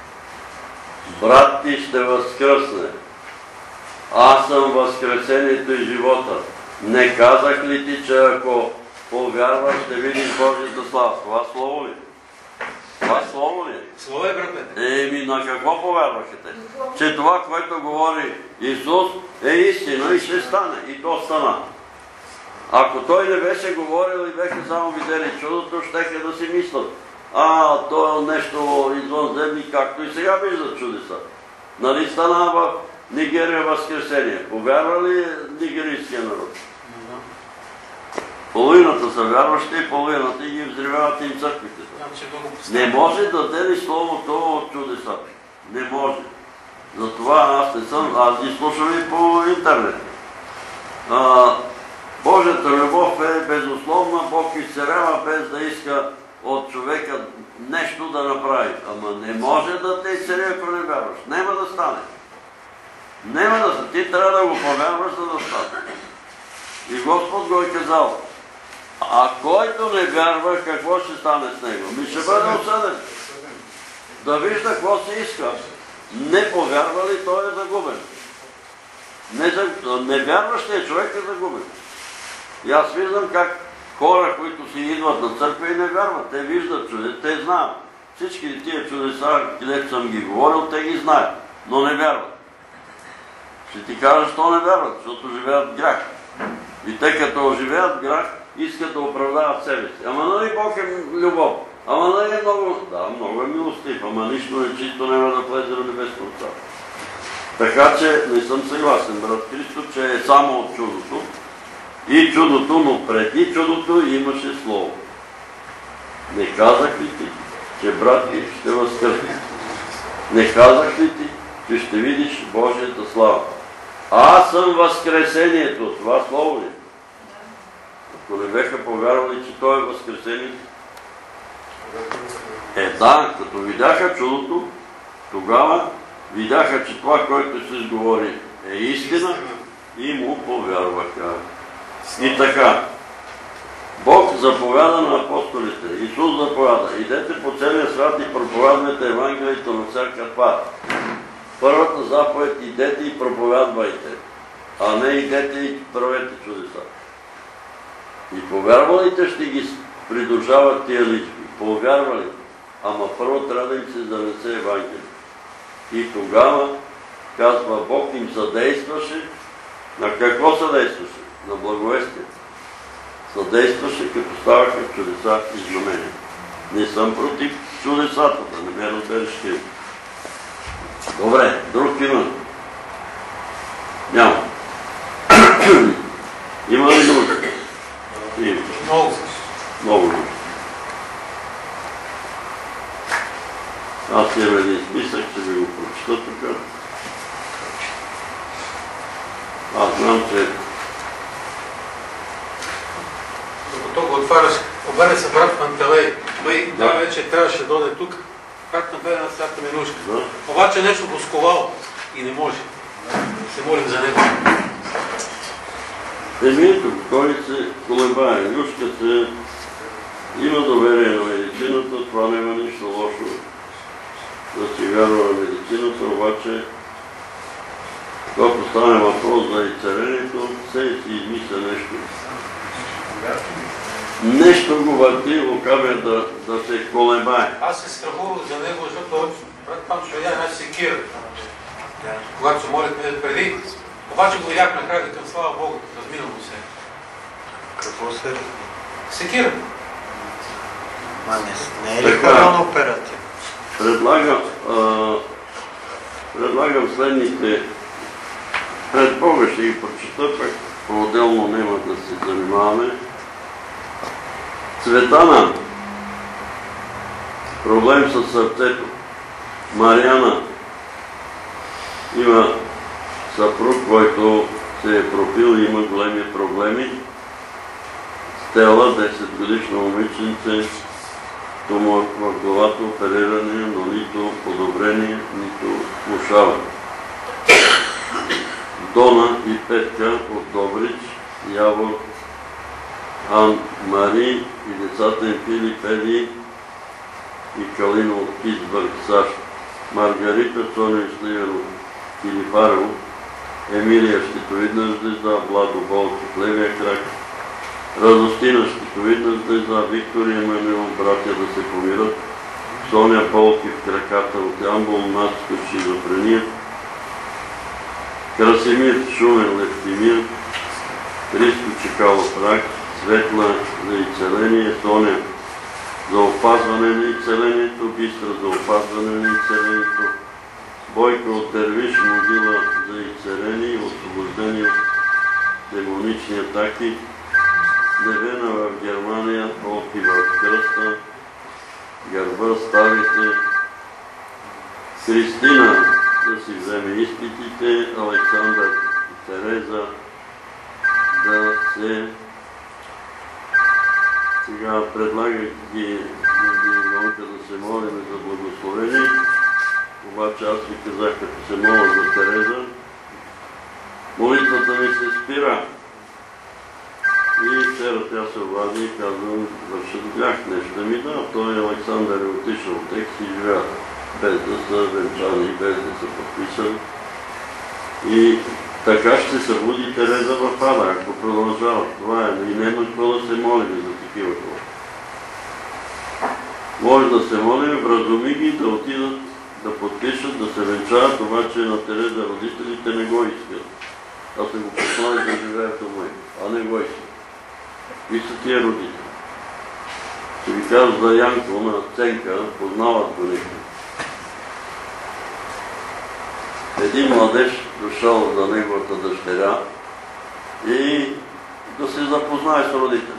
Брат ти ще възкръсне. Аз съм възкресението и живота. Не казах ли ти, че ако повярваш, ще видиш Божията слава? Това слово ли? Това слово ли? Слово е, братлете. Еми, на какво повярвахте? Че това, което говори Исус, е истина и ще стане. И то стана. Ако той не беше говорил и беха само видели чудото, щеха да си мислят. А, то е нещо извънземни, както и сега виждат чудеса. Нали стана в Нигерия възкресение? Повярва ли нигерийския народ? Половината са вярващи и половината и ги взривяват им църквите. Не може да дели словото от чудесата. Не може. Затова аз не съм, аз ги слушам и по интернет. А, Божията любов е безусловна, Бог изцелява без да иска от човека нещо да направи. Ама не може да те изцели, ако не вярваш. Нема да стане. Нема да стане. Ти трябва да го повярваш, за да стане. И Господ го е казал. А който не вярва, какво ще стане с него? Ми ще бъде осъден. Да вижда какво се иска. Не повярва ли, той е загубен. Не, не вярващия човек е загубен. И аз виждам как хора, които си идват на църква и не вярват. Те виждат чудеса, те знаят. Всички тия чудеса, където съм ги говорил, те ги знаят, но не вярват. Ще ти кажа, защо не вярват, защото живеят грях. И те като живеят грях, искат да оправдават себе си. Ама нали Бог е любов? Ама нали е много... Да, много е милостив, ама нищо нечисто няма да влезе в небесното царство. Така че не съм съгласен, брат Христо, че е само от чудото. И чудото, но преди чудото имаше слово. Не казах ли ти, че брат ти ще възкръсне? Не казах ли ти, че ще видиш Божията слава? Аз съм възкресението. Това слово ли? Ако не беха повярвали, че Той е възкресението. Е, да, като видяха чудото, тогава видяха, че това, което се изговори, е истина и му повярваха. И така, Бог заповяда на апостолите, Исус заповяда, идете по целия свят и проповядвайте Евангелието на всяка твар. Първата заповед, идете и проповядвайте, а не идете и правете чудеса. И повярвалите ще ги придружават тия личби. Повярвали, ама първо трябва да им се занесе Евангелие. И тогава, казва Бог, им съдействаше. На какво съдействаше? На благовестие. Съдействаше, като ставаха чудеса и знамения. Не съм против чудесата, да не ме разбереш ти. Добре, друг има. Няма. Има ли друг? Много. Много друг. Аз имам един списък, ще ви го прочета тук. Аз знам, че... Докато го отваряш, обаде се брат Пантелей. Той да. вече трябваше да дойде тук. Как на бе на всяка минушка. Да. Обаче нещо го сковало и не може. Се молим за него. Еми ето, той се колебае. Юшка се има доверие на медицина. медицината, това няма нищо лошо да си вярва на медицината, обаче когато стане въпрос за изцелението, се си измисля нещо. Нещо го върти, лукавия да, да се колебае. Аз се страхувах за него, защото там ще видя една секира, когато се молихме преди. Обаче го видях накрая към слава Богу, разминало се. Какво се... Секира. Ма не, не е ли хорална операция? Предлагам, а, предлагам следните. Пред Бога ще ги прочета, пък по-отделно няма да се занимаваме. Цветана. Проблем с сърцето. Мариана. Има съпруг, който се е пропил и има големи проблеми. Стела, десет годишно момиченце, тумо в главата, опериране, но нито подобрение, нито слушаване. Дона и Петка от Добрич, Явор, Ан Мари и децата им Филип, Еди и Калина от Питсбърг, САЩ. Маргарита, Соня и Сливен от Филипарево, Емилия щитовидна звезда, Владо болки в левия крак, Радостина щитовидна звезда, Виктор и Емануил, братя да се помират, Соня болки в краката от Ямбол, Нацка шизофрения, Красимир Шумен Левтимир, Христо Чекалов рак, Светла за изцеление, Соня за опазване на изцелението, Бистра за опазване на изцелението, Бойко от Дервиш, могила за изцеление и освобождение от демонични атаки, Невена в Германия, болки в кръста, гърба, ставите, Кристина да си вземе изпитите, Александър и Тереза да се... Сега предлагах ги Ивонка да се молим за благословение, обаче аз ви казах, като се моля за Тереза, молитвата ми се спира. И вчера тя се обади и казвам, вършат грях нещо ми да, той Александър е отишъл от текст и живеят без да са венчани, без да са подписани. И така ще се събуди Тереза в ада, ако продължава. Това е, и няма какво да се молим за такива хора. Може да се молим, вразуми ги да отидат, да подпишат, да се венчават, обаче на Тереза родителите не го искат. А се го послали да живеят дома, а не го искат. И са тия родители. Ще ви кажа за Янко на Ценка, познават го никой. Един младеж дошъл за неговата дъщеря и да се запознае с родителите.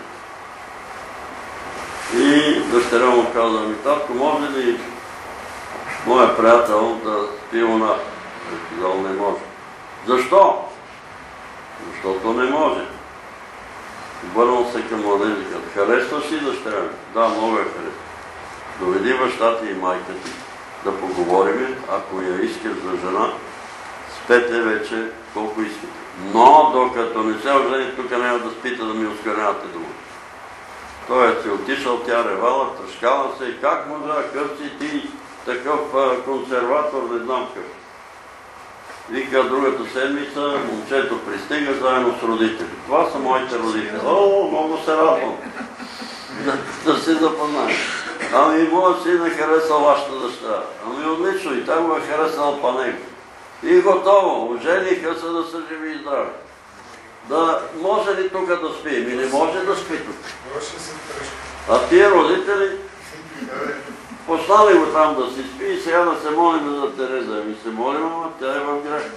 И дъщеря му каза, ми татко, може ли моя приятел да спи у нас? Казал, не може. Защо? Защото не може. Върнал се към младежа, харесваш ли дъщеря ми? Да, много я харесва. Доведи баща ти и майка ти да поговорим, ако я искаш за жена, спете вече колко искате. Но докато не се ожени, тук няма да спите да ми осквернявате дома. Той е си отишъл, тя ревала, тръшкала се и как можа, къв си ти такъв консерватор, не знам къв. Вика другата седмица, момчето пристига заедно с родители. Това са моите родители. О, много се радвам да, да се запознае. Ами моят син е харесал вашата дъщеря. Ами отлично, и тя го е харесал па него. И готово, ожениха се да са живи и здрави. Да може ли тук да спи? Ми не може да спи тук. А тия родители послали го там да си спи и сега да се молим за Тереза. Ми се молим, ама тя е в грех.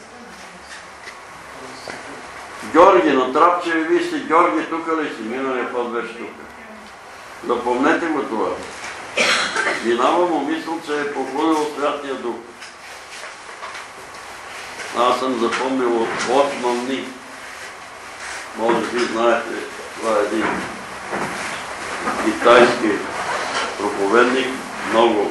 Георги на Трапчеви, вие сте Георги, тук ли си? Миналия път беше тук. Запомнете го това. Минава му мисъл, че е походил Святия Дух. Аз съм запомнил от Осман Ник. Може би знаете, това е един китайски проповедник, много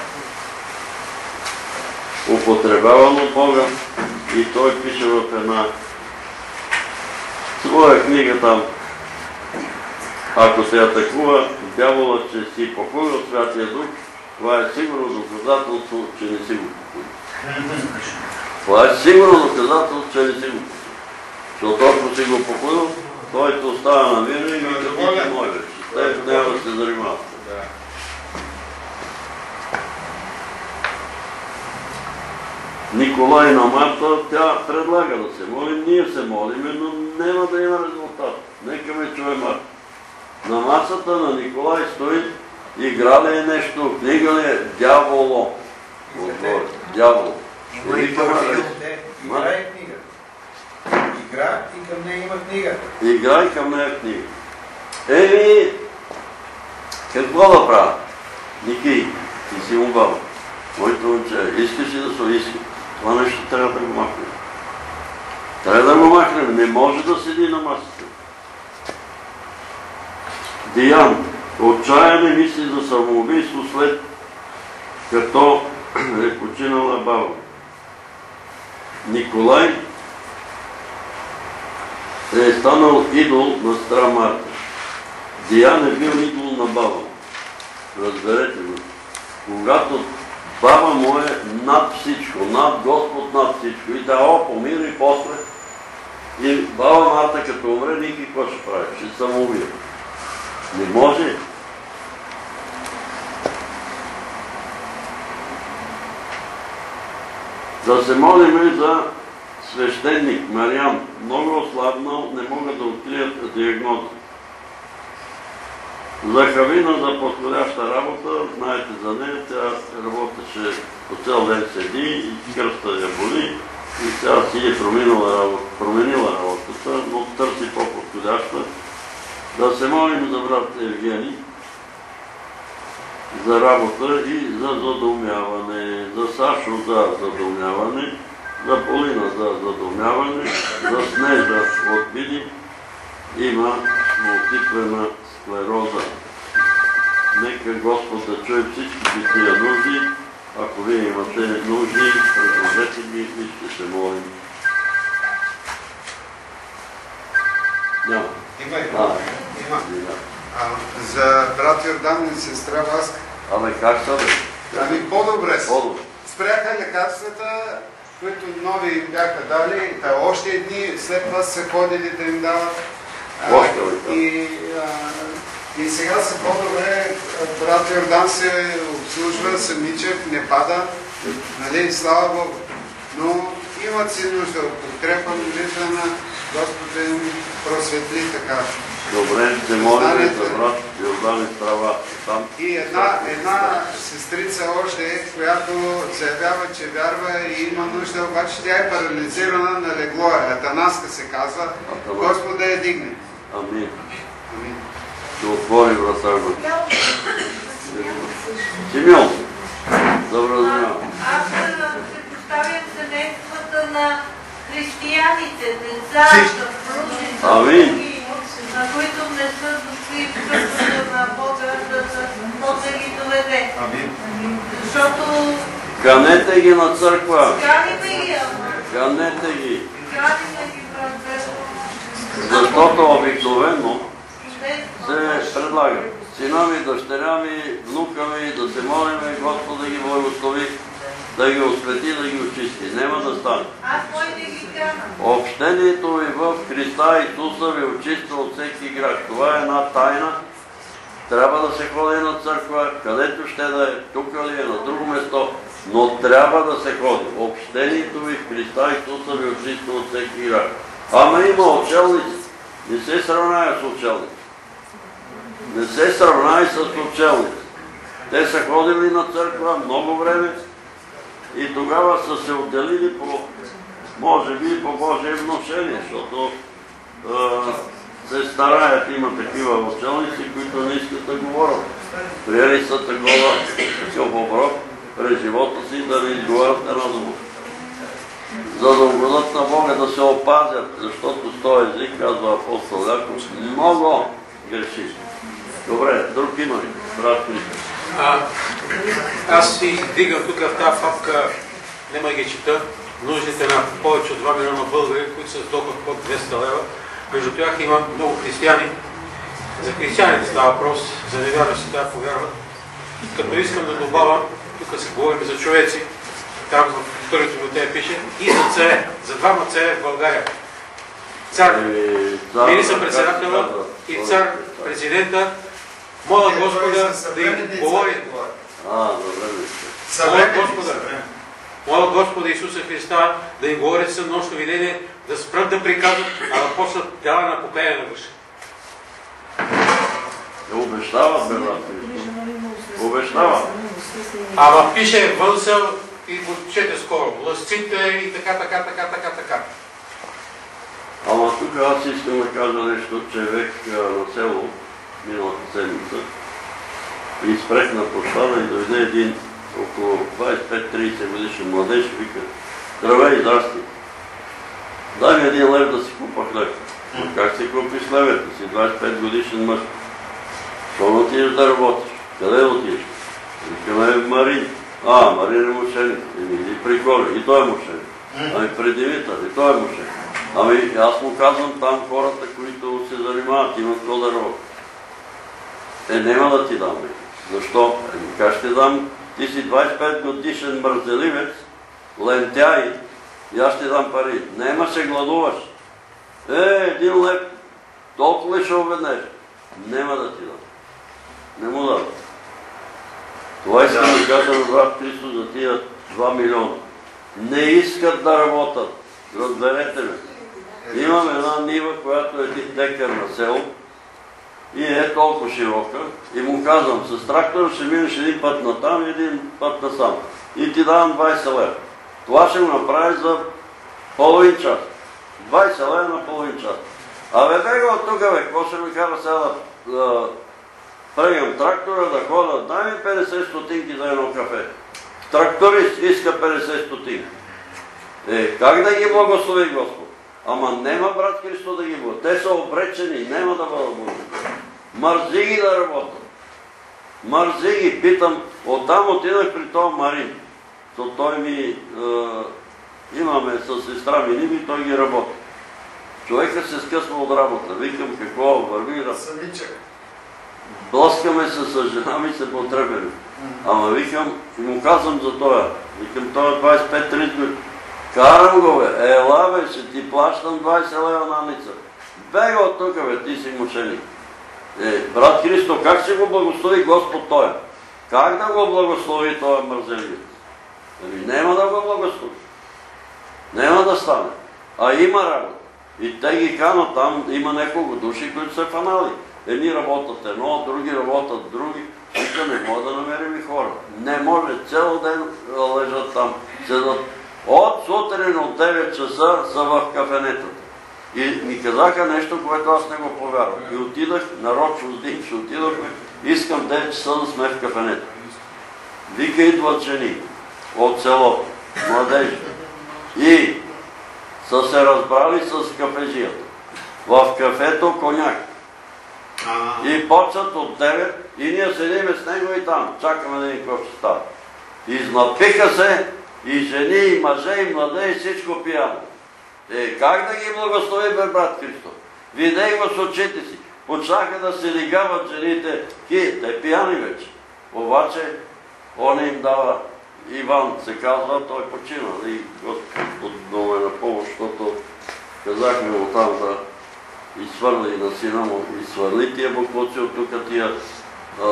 употребяван от Бога и той пише в една своя книга там Ако се атакува дявола, че си покоил Святия Дух, това е сигурно доказателство, че не си го покоил. Това е сигурно доказателство, че не си го покоил. Защото ако си го покоил, той те остава на вина и ми като ти мой вече. Те няма да се занимават. Николай на Марта, тя предлага да се молим, ние се молиме, но няма да има резултат. Нека ме чуе Марта. На масата на Николай стои, игра ли е нещо, книга ли е, дяволо. Отгоре, дяволо. Има и първи. Игра и книга. Игра и към нея има книга. Игра и към нея книга. Еми, какво да правя? Ники, ти си му баба. Моето момче, искаш ли да се иска? Това нещо трябва да го махнем. Трябва да го махнем. Не може да седи на масата. Диан, отчаяне мисли за самоубийство след като е починала баба. Николай е станал идол на сестра Марта. Диан е бил идол на баба. Разберете го. Когато баба му е над всичко, над Господ, над всичко. И да, о, помира и после. И баба Марта като умре, Ники какво ще прави? Ще самоубие. Не може. Да се молим за свещеник Мариан. Много ослабнал, не могат да открият диагноза. За Хавина за подходяща работа, знаете за нея, тя работеше по цял ден седи и кръста я боли и тя си е променила, променила работата, но търси по-подходяща. Да се молим за брат Евгений, за работа и за задумяване, за Сашо за задумяване, за Полина за задумяване, за Снежа от Видим има мултиплена склероза. Нека Господ да чуе всички тия нужди. Ако вие имате нужди, предложете ги и ще се молим. Няма. Има и А, има. има. За брат Йордан и сестра Васка. Абе, как са, бе? Ами по-добре са. По-добре. Спряха лекарствата, които нови бяха дали, та още едни след това са ходили да им дават. А, Още ли? и, а, и сега са по-добре, брат Йордан се обслужва, самичък, не пада, нали, слава Богу. Но имат си нужда от подкрепа, молитва на Господ им просветли така. Добре, се молим за брат Йордан и страва там. И една, една сестрица още, която заявява, че вярва и има нужда, обаче тя е парализирана на легло. Атанаска се казва. Атанас. Господ да я дигне. Амин. Амин. Ще отвори врата го. Симеон, добро деня. Аз се поставям семействата на християните, деца, съпрузи, Амин. съпруги, на които не са дошли в кръстата на Бога, да Бог да ги доведе. Амин. Защото Канете ги на църква. каниме ги, ама Канете ги. каниме ги, брате. Защото обикновено Те- се предлага. Сина ми, дъщеря ми, внука ми, да се молиме, Господ да ги благослови, да ги освети, да ги очисти. Нема да стане. Аз моите ги канам. Общението ви в Христа Исуса ви очиства от всеки грях. Това е една тайна. Трябва да се ходи на църква, където ще да е, тук ли е, на друго место, но трябва да се ходи. Общението ви в Христа Исуса ви очиства от всеки грях. Ама има учелници. Не се сравнява с учелници. Не се сравнява с учелници. Те са ходили на църква много време и тогава са се отделили по, може би, по Божие вношение, защото а, се стараят, има такива учелници, които не искат да говорят. Приели са такова, такъв оброк през живота си да не изговарят една дума. За да угодят на Бога да се опазят, защото с този език, казва апостол Яков, много греши. Добре, друг има ли? Брат Христос. А, аз си дигам тук в тази папка, нема ги чета, нуждите на повече от два милиона българи, които са с доход под двеста лева. Между тях има много християни. За християните става въпрос, за невярващи трябва да повярват. Като искам да добавя, тук се говорим за човеци, там в второто Тимотея пише, и за царе, за двама царе в България. Цар, министър-председателя и цар, президента, моля Господа да им говори. А, добре. Моля Господа, моля Господа Исуса Христа да им говори сън нощно видение, да спрат да приказват, а да почнат дела на покаяние да вършат. Обещава, бе, брат. Обещава. Ама пише Вънсъл и го чете скоро. Лъсците и така, така, така, така, така. Ама тук аз искам да кажа нещо, че век на село, миналата седмица, изпрех на площада и дойде един около двайсет и пет трийсет годишен младеж, вика, здравей, здрасти. Дай ми един лев да си купа хлеб. Как си купиш левето си, двайсет и пет годишен мъж? Що не отидеш да работиш? Къде да отидеш? Викаме Марин. А, Марин е мошеник. Иди при Коли. И той е мошеник. Ами при Димитър. И той е мошеник. Ами аз му казвам там хората, които се занимават, имат какво да работят. Е, няма да ти дам. Защо? Еми, как ще дам? Ти си двайсет и пет годишен мързеливец, лентяй, и аз ще дам пари. Нема се гладуваш. Е, един лев, толкова ли ще обеднеш? Нема да ти дам. Не му дам. Това искам да кажа на брат Христо за тия два милиона. Не искат да работят. Разберете ме. Имам една нива, която е един декар на село и е толкова широка и му казвам, с трактора ще минеш един път натам и един път насам. И ти давам двайсет лева. Това ще го направи за половин час. двайсет лева на половин час. Абе, бега от тук, бе, какво ще ми кара сега да прегам трактора, да хода, дай ми петдесет стотинки за едно кафе. Тракторист иска петдесет стотинки. Е, как да ги благослови Господ? Ама нема, брат Христо, да ги бъдат. Те са обречени, нема да бъдат благословени. Мързи ги да работят. Мързи ги, питам, оттам отидах при този Марин. То той ми, е, имаме с сестра ми Ниби, той ги работи. Човека се скъсва от работа. Викам, какво върви работа. Самичък. Блъскаме се с жена ми, се потребени. Ама викам, му казвам за това. Викам, той е двайсет и пет трийсет години. Карам го, бе, ела, бе, ще ти плащам двайсет лева на ница. Бега от тук, бе, ти си мошеник. Е, брат Христо, как ще го благослови Господ той? Как да го благослови този мързеливец? Ами няма да го благослови. Няма да стане. А има работа. И те ги канат там, има няколко души, които са фанали. Едни работят едно, други работят други. Вика, не може да намерим и хора. Не може, цял ден лежат там. Седат. От сутрин от девет часа са в кафенетата. И ми казаха нещо, което аз не го повярвам. И отидах, нарочно с Димче отидохме, искам девет часа да сме в кафенета. Вика, идват жени от селото, младежи. И са се разбрали с кафежията. В кафето коняк. И почват от девет и ние седиме с него и там. Чакаме да видим какво ще става. Изнапиха се и жени, и мъже, и младе, и всичко пияно. Е, как да ги благослови, бе, брат Христо? Видей го с очите си. Почнаха да се лигават жените. Ки, те пияни вече. Обаче, он им дава, Иван се казва, той почина. И Господ много е на помощ, защото казахме му там да изсвърли на сина му, изсвърли тия буклуци от тук, тия а,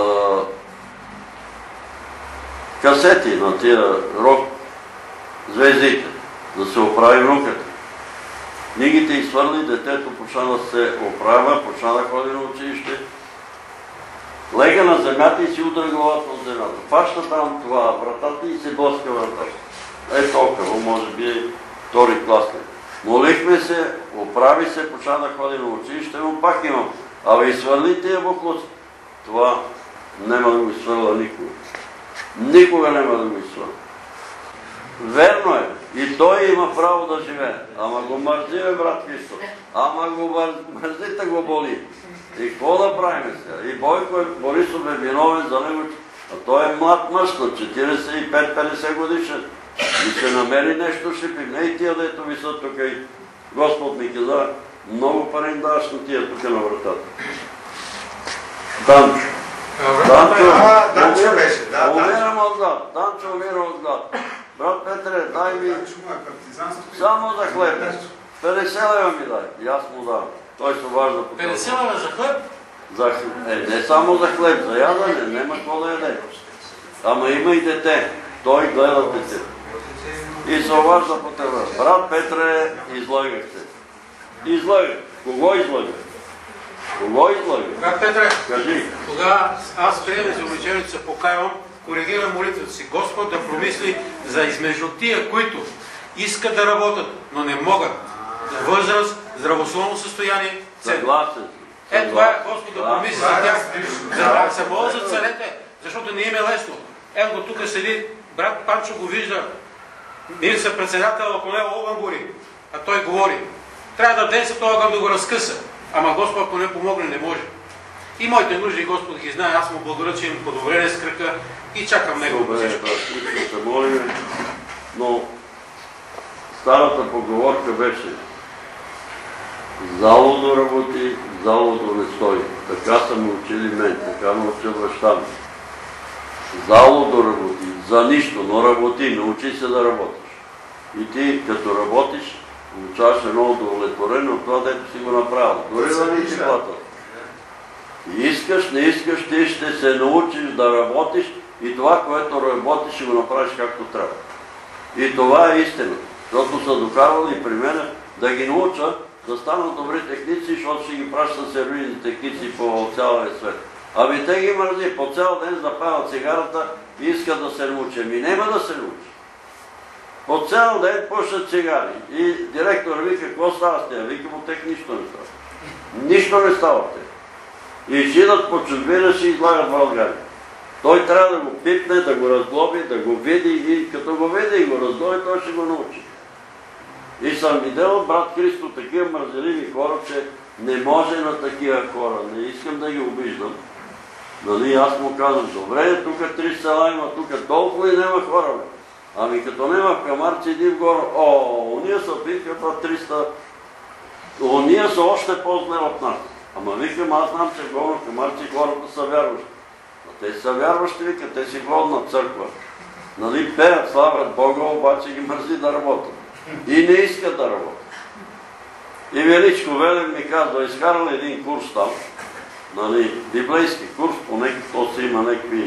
касети на тия рок звездите, да се оправи внуката. Книгите изсвърли, детето почна да се оправя, почна да ходи на училище. Лега на земята и си удра главата от земята. Фаща там това вратата и се блъска вратата. Е толкова, може би е втори клас. Молихме се, оправи се, почна да ходи на училище, но пак имам. Абе изсвърли тия буклуци. Това няма да го изсвърля никога. Никога няма да го изсвърля. Верно е. И той има право да живее. Ама го мързи, бе, брат Христо. Ама го мързите го боли. И какво да правим сега? И Бойко е, Борисов е виновен за него. А той е млад мъж, на четирийсет и пет петдесет годишен. И се намери нещо, ще пи. Не и тия, дето висят тук. И Господ ми каза, много пари даваш на тия тук на вратата. Данчо. Данчо, А, Данчо беше, да, умирам от глад. Данчо умира от глад. Брат Петре, дай ми Данчо му е партизанство. само за хлеб. петдесет лева ми дай. И аз му давам. Той се важда по петдесет лева за хлеб? За хлеб. Е, не само за хлеб, за ядене, няма какво да яде. Ама има и дете. Той гледа дете. И се обажда по тебе. Брат Петре, излагахте. Излагах. Кого излагах? Кого излагах? Брат Петре, Кажи. тогава аз приемам за обличението се покаявам, коригирам молитвата си. Господ да промисли за измежду тия, които искат да работят, но не могат. Възраст, здравословно състояние, цел. Съгласен. Е, това е Господ да помисли за тях. За да се моля за Да. царете, защото не им е лесно. Ето го тук седи, брат Панчо го вижда, министър-председател, ако не огън гори, а той говори. Трябва да днесе този огън да го разкъса. Ама Господ, ако не помогне, не може. И моите нужди Господ ги знае, аз му благодаря, че им подобрение с кръка и чакам него. Добре, брат, искам се молим, но старата поговорка беше: залудо работи, залудо не стои. Така са ме учили мен, така ме учил баща ми. Залудо работи, за нищо, но работи, научи се да работиш. И ти, като работиш, получаваш едно удовлетворение от това, дето си го направил. Дори да не ти платят. И искаш, не искаш, ти ще се научиш да работиш и това, което работиш, ще го направиш както трябва. И това е истина. Защото са докарвали при мен да ги науча да станат добри техници, защото ще ги пращат сервизни техници по цялия свет. Ами те ги мързи, по цял ден запават цигарата и искат да се научи. Ами няма да се научи. По цял ден пушат цигари. И директор вика, какво става с тея? Вика, от тех нищо не става. Нищо не става от тех. И шидат по чужбина, ще излагат България. Той трябва да го пипне, да го разглоби, да го види и като го види и го разглоби, той ще го научи. И съм видел, брат Христо, такива мързеливи хора, че не може на такива хора. Не искам да ги обиждам. Нали, аз му казвам, добре, тук три села има, тук толкова и няма хора. Бе. Ами като няма в Камарци един горе, о, уния са викат триста, уния са още по-зле от нас. Ама викам, аз знам, че горе в Камарци хората са вярващи. А те са вярващи, викат, те си ходят на църква. Нали, пеят, славят Бога, обаче ги мързи да работят. И не искат да работят. И Величко Велев ми казва, изкарал един курс там, нали, библейски курс, поне то си има някакви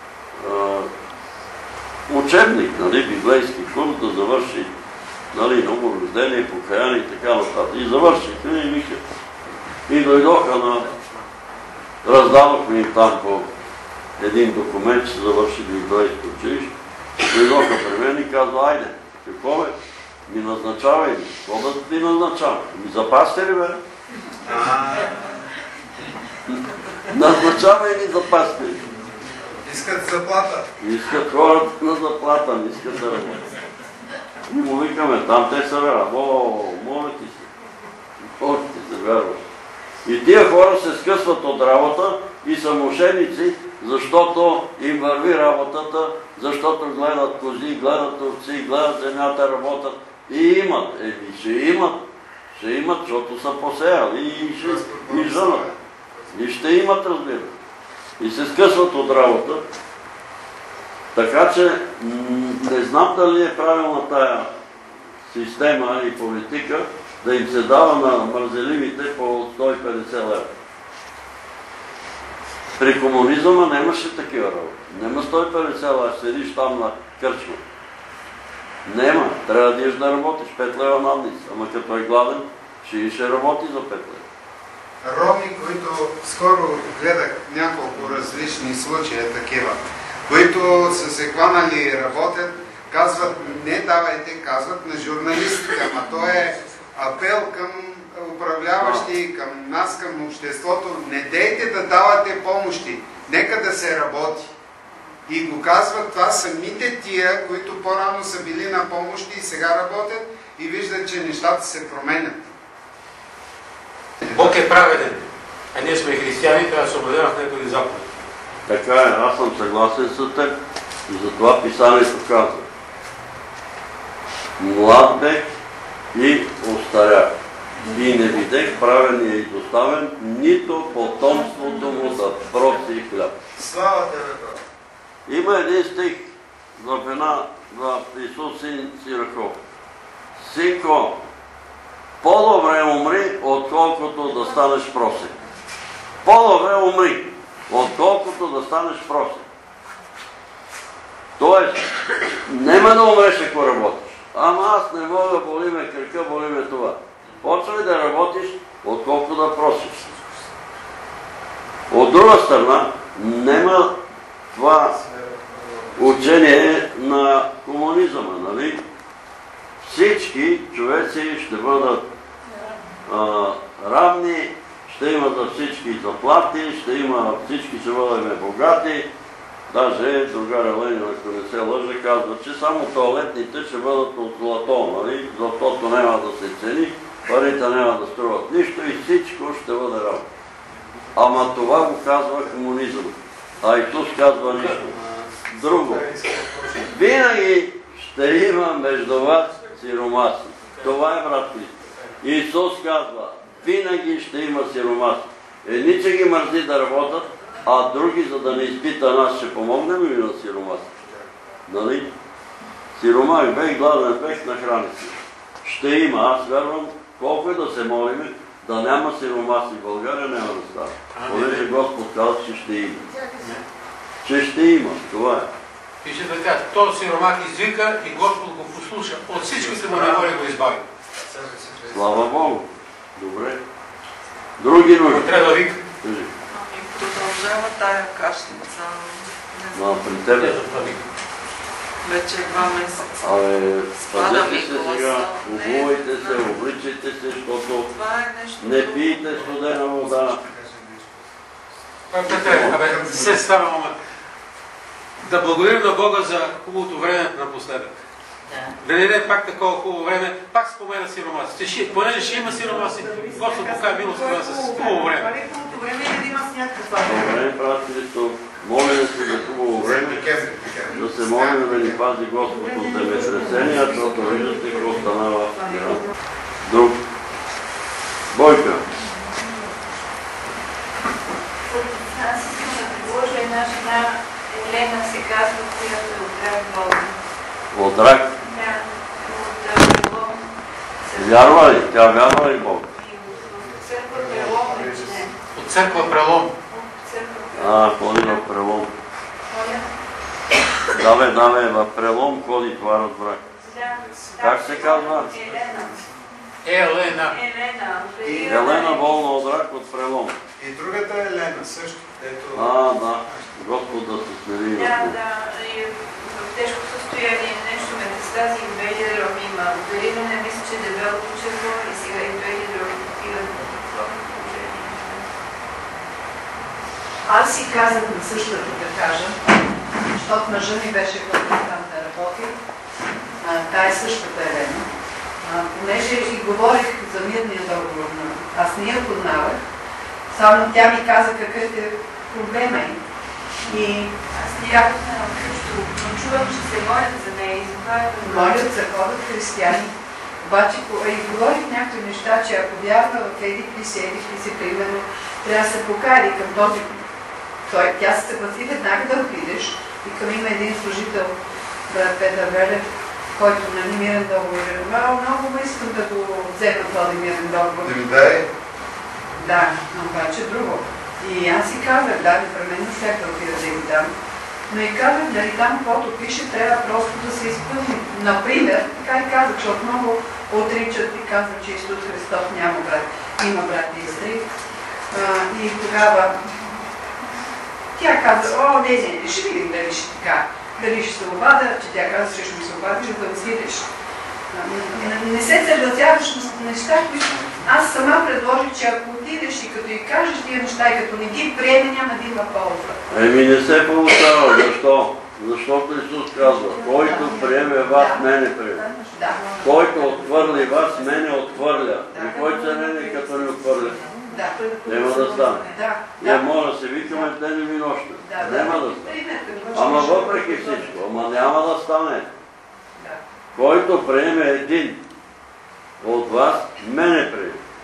учебник, нали, библейски курс, да завърши, нали, ново рождение, покаяние и така нататък. И завършихме и вика. И дойдоха на... Раздавахме им там по един документ, че завърши библейско училище. Дойдоха при мен и казва, айде, какво бе? Ми назначавай ми. Какво да ти назначавам? Ми запасте ли бе? Назначавай ми запасте ли. Искат заплата. Искат хората на заплата, не искат да работят. И му викаме, там те са вера. О, моля ти се. Моля ти се, вярваш. И тия хора се скъсват от работа и са мошеници, защото им върви работата, защото гледат кози, гледат овци, гледат земята, работят и имат. Еми, ще имат. Ще имат, защото са посеяли и ще и жънат. И ще имат, разбира. И се скъсват от работа. Така че не знам дали е правилна тая система и политика да им се дава на мързеливите по сто и петдесет лева. При комунизма нямаше такива работи. Нема сто и петдесет лева, седиш там на кръчма. Нема, трябва да идеш да работиш пет лева надница. Ама като е гладен, ще и ще работи за пет лева. Роми, които скоро гледах няколко различни случая такива, които са се хванали и работят, казват, не давайте, казват на журналистика, ама то е апел към управляващи, към нас, към обществото, не дейте да давате помощи, нека да се работи. И го казват това самите тия, които по-рано са били на помощи и сега работят и виждат, че нещата се променят. Бог е праведен, а ние сме християни, трябва да се съблюдаваме в негови заповеди. Така е, аз съм съгласен с теб и затова писанието казва. Млад бех и остарях. И не видех правения и доставен, нито потомството му да проси хляб. Слава тебе, брат! Има един стих в една, в Исус син Сираков. Синко, по-добре умри, отколкото да станеш просек. По-добре умри, отколкото да станеш просек. Тоест, нема да умреш, ако работиш. Ама аз не мога, боли ме кръка, боли ме това. Почвай да работиш, отколко да просиш. От друга страна, нема това учение на комунизъма, нали? Всички човеци ще бъдат а, равни, ще има за всички заплати, ще има, всички ще бъдем богати. Даже другаря Ленин, ако не се лъжа, казва, че само тоалетните ще бъдат от злато, нали? Златото няма да се цени, парите няма да струват нищо и всичко ще бъде равно. Ама това го казва комунизъм. А Исус казва нищо. Друго. Винаги ще има между вас сиромаси. Това е, брат Христо. Исус казва, винаги ще има сиромаси. Едни, че ги мързи да работят, а други, за да не изпита нас, ще помогнем ли на сиромаси? Нали? Сиромах бех, гладен бех, нахрани си. Ще има, аз вярвам, колко е да се молим, да няма сиромаси в България, няма да става. Понеже Господ казва, че ще има. Че ще има, това е. Пише така, този сиромах извика и Господ го послуша. От всичките му неволи го избави. Слава Богу. Добре. Други нужди. Трябва да вика. Кажи. Продължава тая кашница. Но при тебе. Вече два месеца. Абе, Спада пазете ми се гласа. сега, Не, обувайте се, не. обличайте се, защото Това е нещо не друго. пийте студена вода. Петре, абе, се става момент. Да благодарим на Бога за хубавото време напоследък. Да не даде пак такова хубаво време, пак спомена сиромасите. Ще, понеже ще има сиромаси, Господ покаже милост към нас с хубаво време. Хубавото време е да има сняг това. Добре, брат Христо, моля се за хубаво време, да се молим да ни пази Господ от земетресения, защото виждате какво станава в Иран. Друг. Бойка. Аз искам да предложа една жена, Елена се казва, която е от Драг Волна. От рак. Да, от Прелом. Вярва ли? Тя вярва ли Бог? От църква Прелом е член. От църква Прелом. От църква А, ходи в Прелом. Моля. Даве, даве, в Прелом ходи, това разбрах. Да. Как се казва? Елена. Елена. Елена. Елена болна от рак от Прелом. И другата е Елена също. Ето... А, да. Господ да се смири. Да, да. И в тежко състояние нещо метастази и белия дроб има. Опериране, мисля, че дебелото черво и сега и белия дроб отиват в това положение. Аз си казах на същото да кажа, защото мъжа ми беше който там да работи. А, тая е същата Елена. А, понеже и говорих за мирния договор, аз не я познавах, само тя ми каза какъв е проблема им. И Аз не я познавам също, но чувам, че се молят за нея и затова е молят за ходят християни. Обаче и говорих някакви неща, че ако вярва в еди си, еди си, примерно, трябва да се покари към този. Той, тя се съгласи веднага да отидеш и към има един служител, брат Петър Велев, който на мирен договор е ревал, много му искам да го взема този мирен договор. Да ми дай. Да, но обаче друго. И аз си казах, да, непременно след да отида да им дам. Но и казах, дали там, каквото пише, трябва просто да се изпълни. Например, така и казах, защото много отричат и казват, че Исус Христос няма брат, има брат и сестри. И тогава тя каза, о, не, не, ще видим дали ще така, дали ще се обада, че тя каза, че ще ми се обадиш, да го свидиш. Не се съгласяваш на неща, които аз сама предложих, че ако отидеш и като и кажеш тия неща и като не ги приеме, няма да има полза. Еми не се получава. Защо? Защото Исус казва, който приеме вас, мене приеме. Да. Който отхвърли вас, мене отхвърля. И кой се мене като не отхвърля? Да. Няма да стане. Да. Не може да се викаме ден и нощта. Да, Няма да стане. Ама въпреки всичко, ама няма да стане. Който приеме един от вас, мене приеме.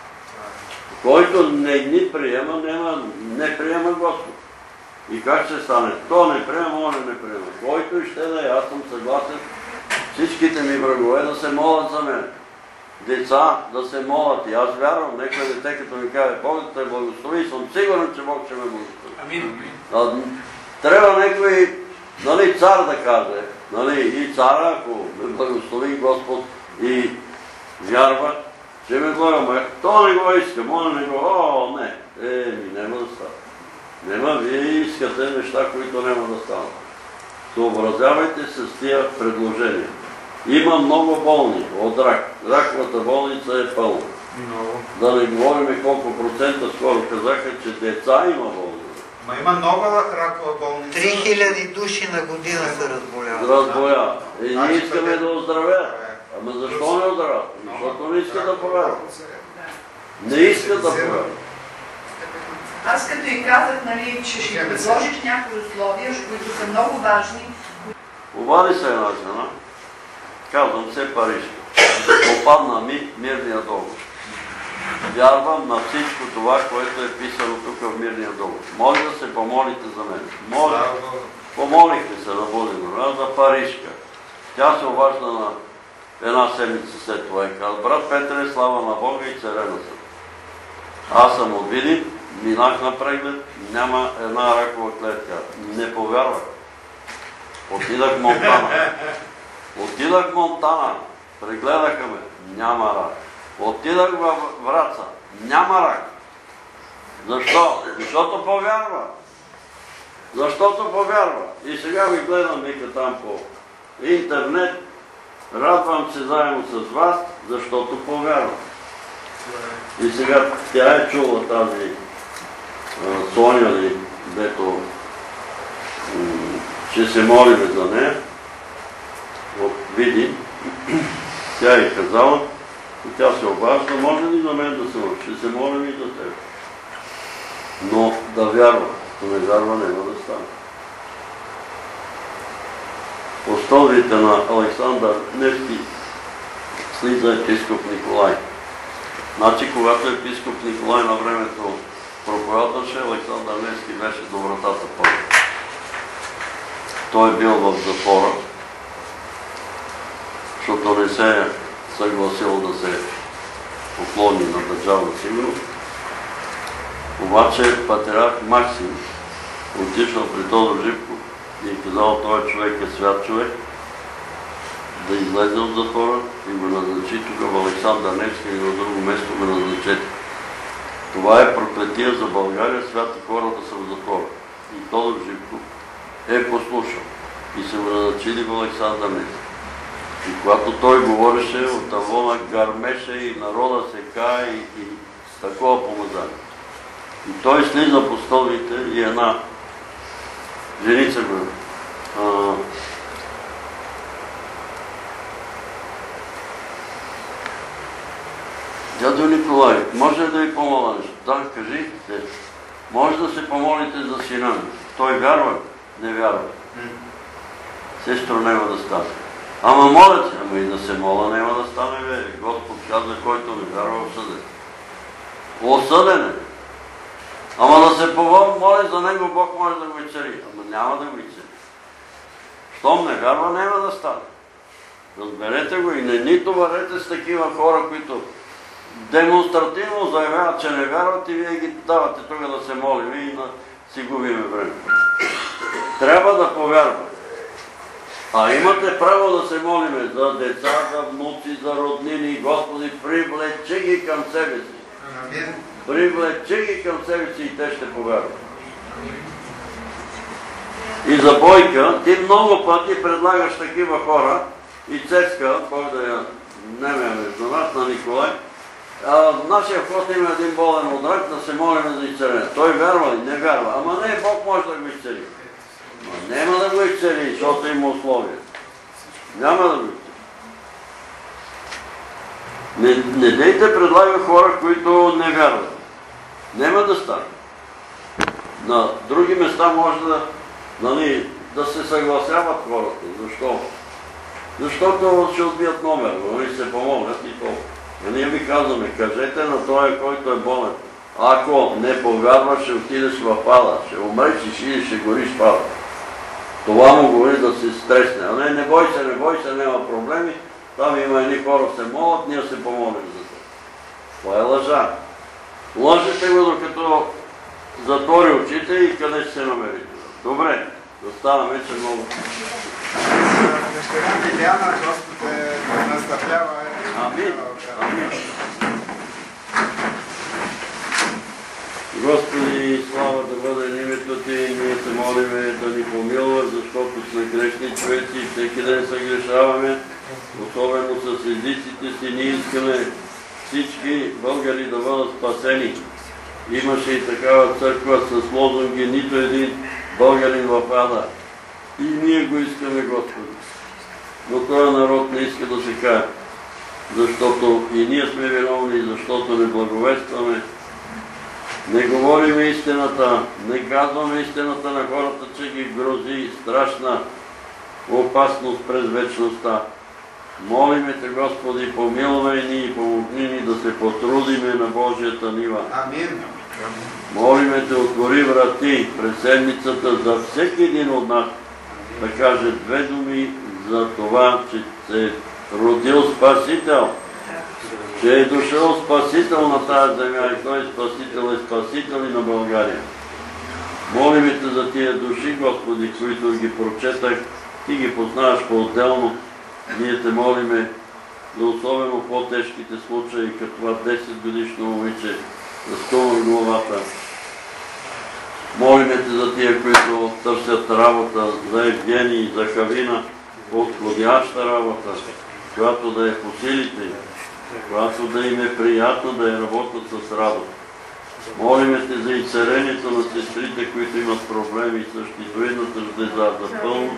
Който не ни приема, няма, не приема Господ. И как ще стане? То не приема, он не приема. Който и ще да е, аз съм съгласен, всичките ми врагове да се молят за мен. Деца да се молят. И аз вярвам, нека дете като ми каже, Бог да те благослови и съм сигурен, че Бог ще ме благослови. Амин. Трябва някой, нали, цар да каже, нали, и цара, ако ме благослови Господ и вярва, че ме гледаме. То не го иска, моля не го, о, не, е, ми няма да става. Нема, вие искате неща, които няма да станат. Съобразявайте се с тия предложения. Има много болни от рак. Раковата болница е пълна. Да не говорим колко процента, скоро казаха, че деца има болни. Ма има нова ракова болница. три хиляди души на година се разболяват. Разболяват. И ние искаме да оздравят. Ама защо не оздравят? Защото не искат да повярват. Не искат да повярват. Аз като и казах, нали, че ще предложиш някои условия, които са много важни. Обади се една жена, казвам се Парижка. Попадна ми мирния договор. Вярвам на всичко това, което е писано тук в мирния договор. Може да се помолите за мен. Може. Помолихте се на Божия за Парижка. Тя се обажда на една седмица след това и казва, брат Петре, слава на Бога и царя на съд. Аз съм от Видин, минах на преглед, няма една ракова клетка. Не повярвах. Отидах в Монтана. Отидах в Монтана. Прегледаха ме. Няма рак. Отидах в Враца. Няма рак. Защо? Защото повярва. Защото повярва. И сега ви гледам, вика там по интернет. Радвам се заедно с вас, защото повярвам. И сега тя е чула тази а, Соня ли, дето ще се молиме за нея от Видин. Тя е казала и тя се обажда, може ли за мен да се моли? Ще се молим и за теб. Но да вярва. Ако не вярва, няма да стане. По стълбите на Александър Невски слиза епископ Николай. Значи, когато епископ Николай на времето проповядваше, Александър Невски беше до вратата първо. Той е бил в затвора, защото не се е съгласил да се поклони на държавна сигурност. Обаче патриарх Максим отишъл при Тодор Живков и е казал, този човек е свят човек, да излезе от затвора и го назначи тук в Александър Невски и на друго место го назначете. Това е проклетие за България, святи хора да са в затвора. И Тодор Живков е послушал и се го назначили в Александър Невски. И когато той говореше, от тавона гърмеше и народа се кае и, и такова помазание. И той слиза по стълбите и една женица го а, дядо Николай, може ли да ви помоля нещо? Да, кажите. Може да се помолите за сина ми. Той вярва? Не вярва. Сестро, няма да стане. Ама моля се, ама и да се моля, няма да стане, бе. Господ каза, който не вярва, осъден. Осъден е. Ама да се помоли за него, Бог може да го изцели. Ама няма да го изцели. Щом не вярва, няма да стане. Разберете го и не ни товарете с такива хора, които демонстративно заявяват, че не вярват и вие ги давате тук да се молим и да си губиме време. Трябва да повярваме. А имате право да се молиме за деца, за внуци, за роднини. Господи, привлече ги към себе си. Привлече ги към себе си и те ще повярват. И за Бойка, ти много пъти предлагаш такива хора и Цецка, Бог да я неме между нас, на Николай, а, в нашия вход има един болен от рак, да се молим за изцеление. Той вярва ли? Не вярва. Ама не, Бог може да го изцели. Ама няма да го изцели, защото има условия. Няма да го изцели. Не, не дейте предлага хора, които не вярват. Няма да стане. На други места може да, нали, да се съгласяват хората. Защо? Защото ще отбият номер, нали се помогнат и толкова. А ние ви казваме, кажете на този, който е болен, Ако не повярваш, ще отидеш в ада, ще умреш и ще гориш в ада. Това му говори да се стресне. А не, не бой се, не бой се, няма проблеми. Там има едни хора се молят, ние се помолим за това. Това е лъжа. Лъжете го, докато затвори очите и къде ще се намерите. Добре, да станем вече много. Дъщеря Лиляна, Господ е наставлява. Амин. Амин. Господи, слава да бъде името Ти, ние се молиме да ни помилваш, защото сме грешни човеци и всеки ден се грешаваме, особено с езиците си. Ние искаме всички българи да бъдат спасени. Имаше и такава църква с лозунги, нито един българин в ада. И ние го искаме, Господи. Но този народ не иска да се кае, защото и ние сме виновни, защото не благовестваме. Не говорим истината, не казваме истината на хората, че ги грози страшна опасност през вечността. Молиме Те, Господи, помилвай ни и помогни ни да се потрудиме на Божията нива. Амин. Молиме Те, отвори врати през седмицата за всеки един от нас да каже две думи за това, че се е родил Спасител, че е дошъл Спасител на тази земя и Той е Спасител и Спасител и на България. Молиме Те за тия души, Господи, които ги прочетах, Ти ги познаваш по-отделно. Ние Те молиме за особено по-тежките случаи, като това десет годишно момиче за стомах главата. Молиме Те за тия, които търсят работа, за Евгений и за Кавина, подходяща работа, която да е по силите, която да им е приятно да я работят с работа. Молиме Те за изцелението на сестрите, които имат проблеми с щитовидната жлеза, за пълно,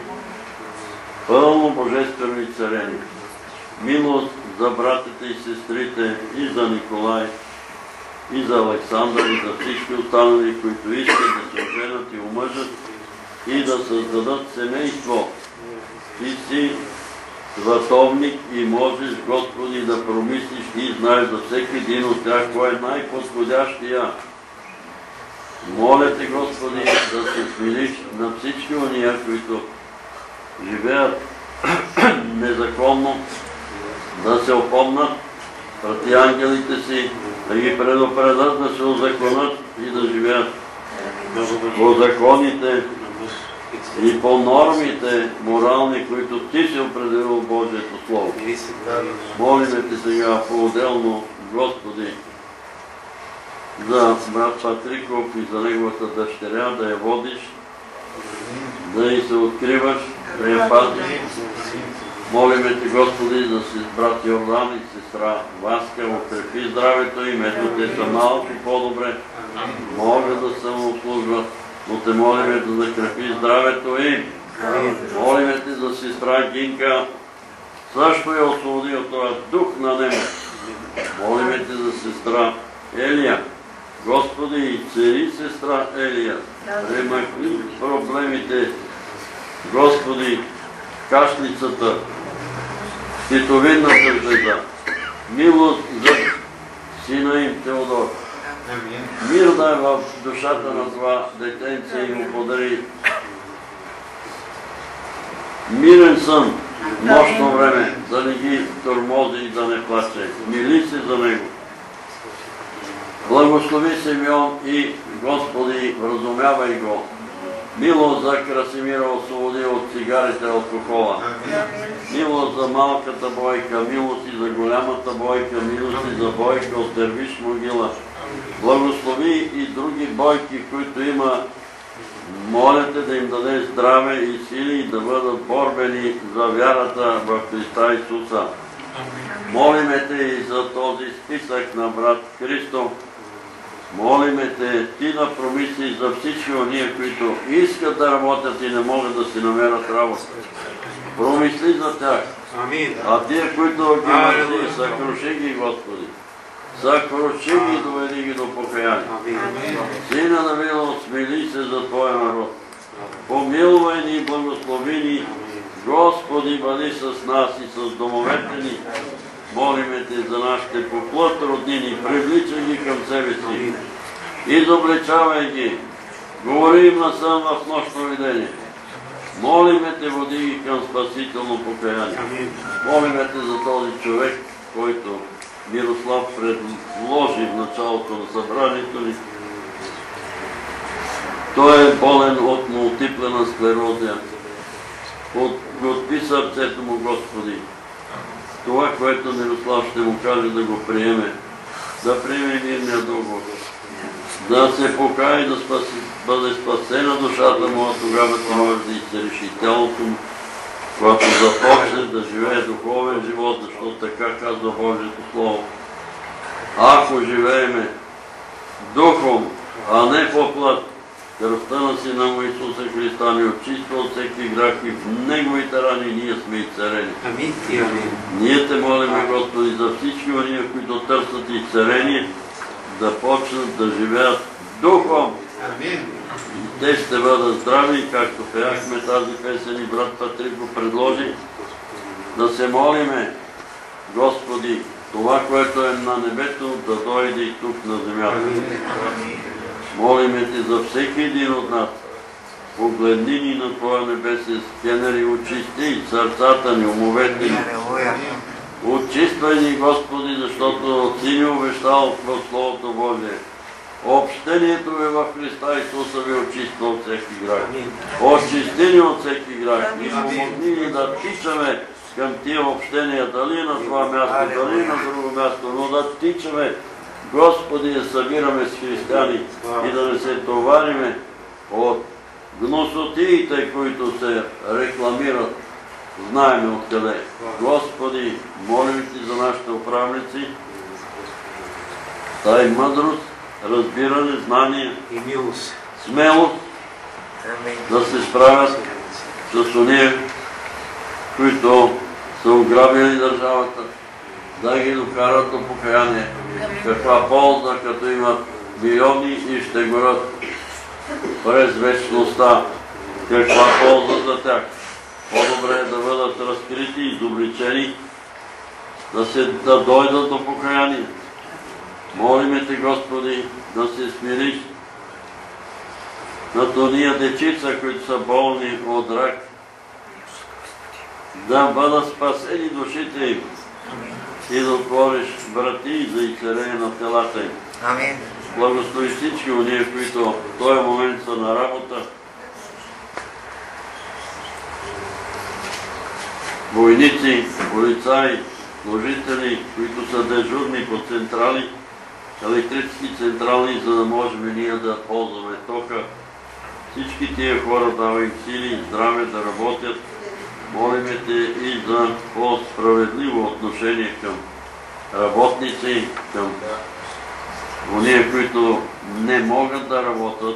пълно божествено изцеление. Милост за братите и сестрите и за Николай, и за Александър, и за всички останали, които искат да се оженят и омъжат и да създадат семейство. Ти си световник и можеш, Господи, да промислиш и знаеш за всеки един от тях кой е най-подходящия. Моля Те, Господи, да се смилиш на всички ония, които живеят незаконно, да се опомнат, прати ангелите си, да ги предупредят да се озаконят и да живеят по законите и по нормите морални, които Ти си определил в Божието Слово. Молиме Те сега по-отделно, Господи, за брат Патриков и за неговата дъщеря, да я водиш, да й се откриваш, да я пазиш. Молиме Те, Господи, за брат Йордан и сестра Васка, укрепи здравето им, ето те са малко по-добре, могат да самообслужват, но Те молиме да закрепи здравето им. Молиме Те за сестра Гинка, също я освободи от този дух на немощ. Молиме Те за сестра Елия. Господи, и цари сестра Елия, премахни проблемите, Господи, кашлицата, щитовидната жлеза, милост за сина им Теодор. Мир да е в душата на това детенце и му подари мирен сън, нощно време, да не ги тормози и да не плаче. Мили се за него. Благослови Симеон и Господи, вразумявай го. Милост за Красимира, освободи от цигарите и алкохола. Милост за малката Бойка, милост и за голямата Бойка, милост и за Бойка от Дервиш могила. Благослови и други бойки, които има. Моля Те да им даде здраве и сили и да бъдат борбени за вярата в Христа Исуса. Молиме Те и за този списък на брат Христо. Молиме Те, Ти да промислиш за всички ония, които искат да работят и не могат да си намерят работа. Промисли за тях. А тия, които ги мързи, съкруши ги, Господи. Съкруши ги и доведи ги до покаяние. Сина на милост, смили се за Твоя народ. Помилвай ни и благослови ни, Господи, бъди с нас и с домовете ни. Молиме Те за нашите по плът роднини, привличай ги към себе си. изобличавай ги, говори им на сън в нощно видение. Молиме те, води ги към спасително покаяние. Молиме те за този човек, който Мирослав предложи в началото на събранието ни. Той е болен от мултиплена склерозия. Отпи сърцето му, Господи. Това, което Мирослав ще му каже, да го приеме, да приеме мирния договор, да се покае, да спаси, бъде спасена душата му, а тогава ти може да изцелиш тялото му, когато започне да живее духовен живот, защото така казва Божието Слово. Ако живееме духом, а не по плът, кръвта на Сина му Исуса Христа ни очиства от всеки грях и в Неговите рани ние сме изцелени. Амин и амин. Ние те молиме, Господи, за всички ония, които търсят изцеление, да почнат да живеят духом. Амин. И те ще бъдат здрави, както пеяхме тази песен и брат Патрик го предложи, да се молиме, Господи, това, което е на небето, да дойде и тук на земята. Молиме те за всеки един от нас. Погледни ни на Твоя небесен скенер и очисти сърцата ни, умовете ни. Очиствай ни, Господи, защото Ти ни обещал в Словото Божие. Общението ви в Христа Исуса ви очиства от всеки грях. Очисти ни от всеки грях и помогни ни да тичаме към тия общения, дали на това място, дали на друго място, но да тичаме, Господи, да събираме с християни и да не се товариме от гносотиите, които се рекламират, знаеме откъде. Господи, молим Ти за нашите управници, дай мъдрост, разбиране, знание и милост, смелост да се справят с ония, които са ограбили държавата, да ги докарат до покаяние. Каква полза, като имат милиони и ще горят през вечността. Каква полза за тях. По-добре е да бъдат разкрити, изобличени, да, се, да дойдат до покаяние. Молиме Те, Господи, да се смириш над ония дечица, които са болни от рак, да бъдат спасени душите им и да отвориш врати за изцеление на телата им. Амин. Благослови всички ония, които в този момент са на работа. Войници, полицаи, служители, които са дежурни по централи, електрически централи, за да можем ние да ползваме тока. Всички тия хора дава им сили и здраве да работят. Молиме Те и за по-справедливо отношение към работници, към ония, които не могат да работят.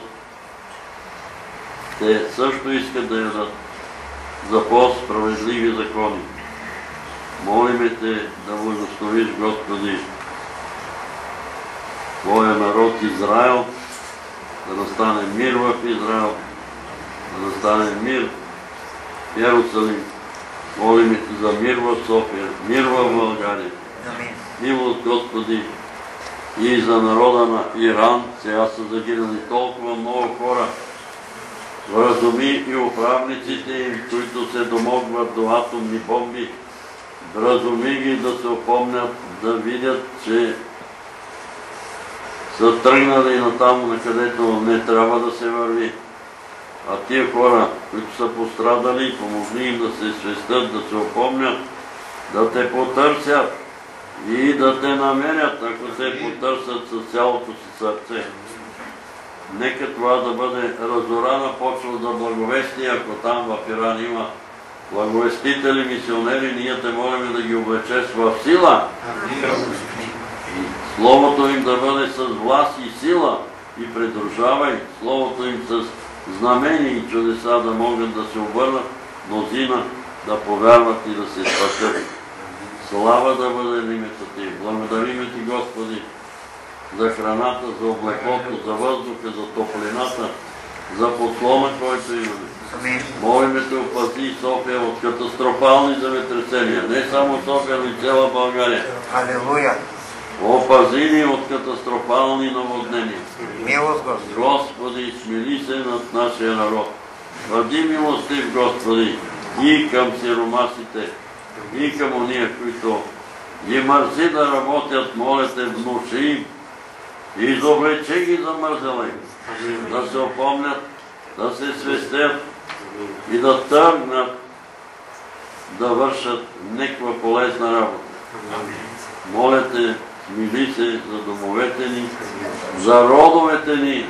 Те също искат да ядат за по-справедливи закони. Молиме Те да благословиш, Господи, Твоя народ Израел, да настане мир в Израел, да настане мир в Йерусалим. Молиме Те за мир в София, мир в България. Милост, Господи, и за народа на Иран. Сега са загинали толкова много хора. Вразуми и управниците им, които се домогват до атомни бомби. Вразуми ги да се опомнят, да видят, че са тръгнали натам, на където не трябва да се върви. А тия хора, които са пострадали, помогни им да се свестят, да се опомнят, да Те потърсят и да Те намерят, ако Те потърсят с цялото си сърце. Нека това да бъде разорана почва за благовестие, ако там в Иран има благовестители, мисионери, ние Те молим да ги облечеш в сила. И Словото им да бъде с власт и сила и придружавай Словото им с знамения и чудеса, да могат да се обърнат, мнозина да повярват и да се спасят. Слава да бъде името Ти. Благодариме Ти, Господи, за храната, за облеклото, за въздуха, за топлината, за подслона, който имаме. Молиме Те, опази София от катастрофални земетресения. Не само София, но и цяла България. Алелуя. Опази ни от катастрофални наводнения. Милост, Господи. Господи, смили се над нашия народ. Бъди милостив, Господи, и към сиромасите, и към ония, които ги мързи да работят, моля те, внуши им, и изоблече ги за мързела им, да се опомнят, да се свестят и да тръгнат да вършат някаква полезна работа. Моля те, смили се за домовете ни, за родовете ни.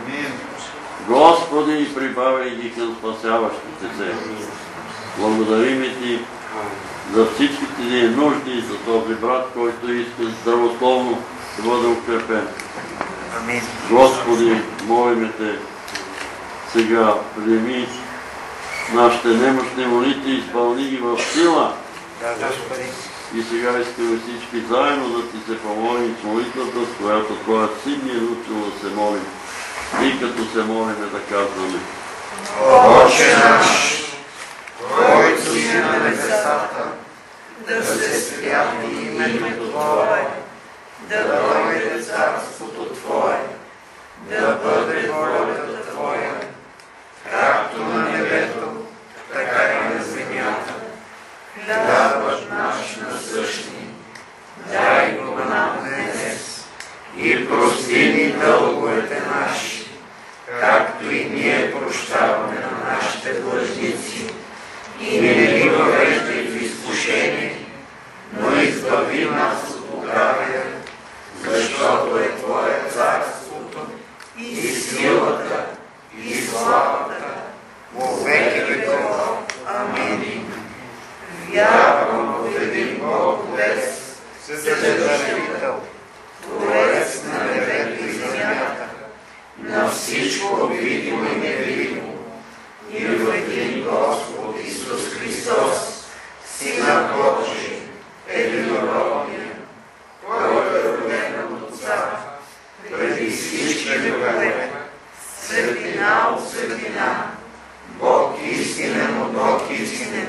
Господи, прибавяй ги към спасяващите се. Благодарим ти за всичките ни нужди, за този брат, който иска здравословно да бъде укрепен. Господи, молиме те, сега приеми нашите немощни молитви, изпълни ги в сила. И сега искаме всички заедно да ти се помолим с молитвата, с която Твоят Син ни е научил да се молим. И като се молиме да казваме: Отче наш, който си на небесата, да се святи името Твое, да дойде царството Твое, да бъде волята Твоя, както на небето, така и на земята. Хлябът наш насъщни, дай го нам днес и прости ни дълговете наши, както и ние прощаваме на нашите длъжници. И не ни въвеждай в изкушение, но избави нас от лукавия, защото е Твое царството и силата и славата во веки веков. Амин. Вярвам в един Бог Отец, Вседържител, Творец на небето и земята, на всичко видимо и невидимо, и в един Господ Исус Христос, Сина Божий, единородния, който е роден от Отца, преди всички векове, светлина от светлина, Бог истинен от Бог истинен,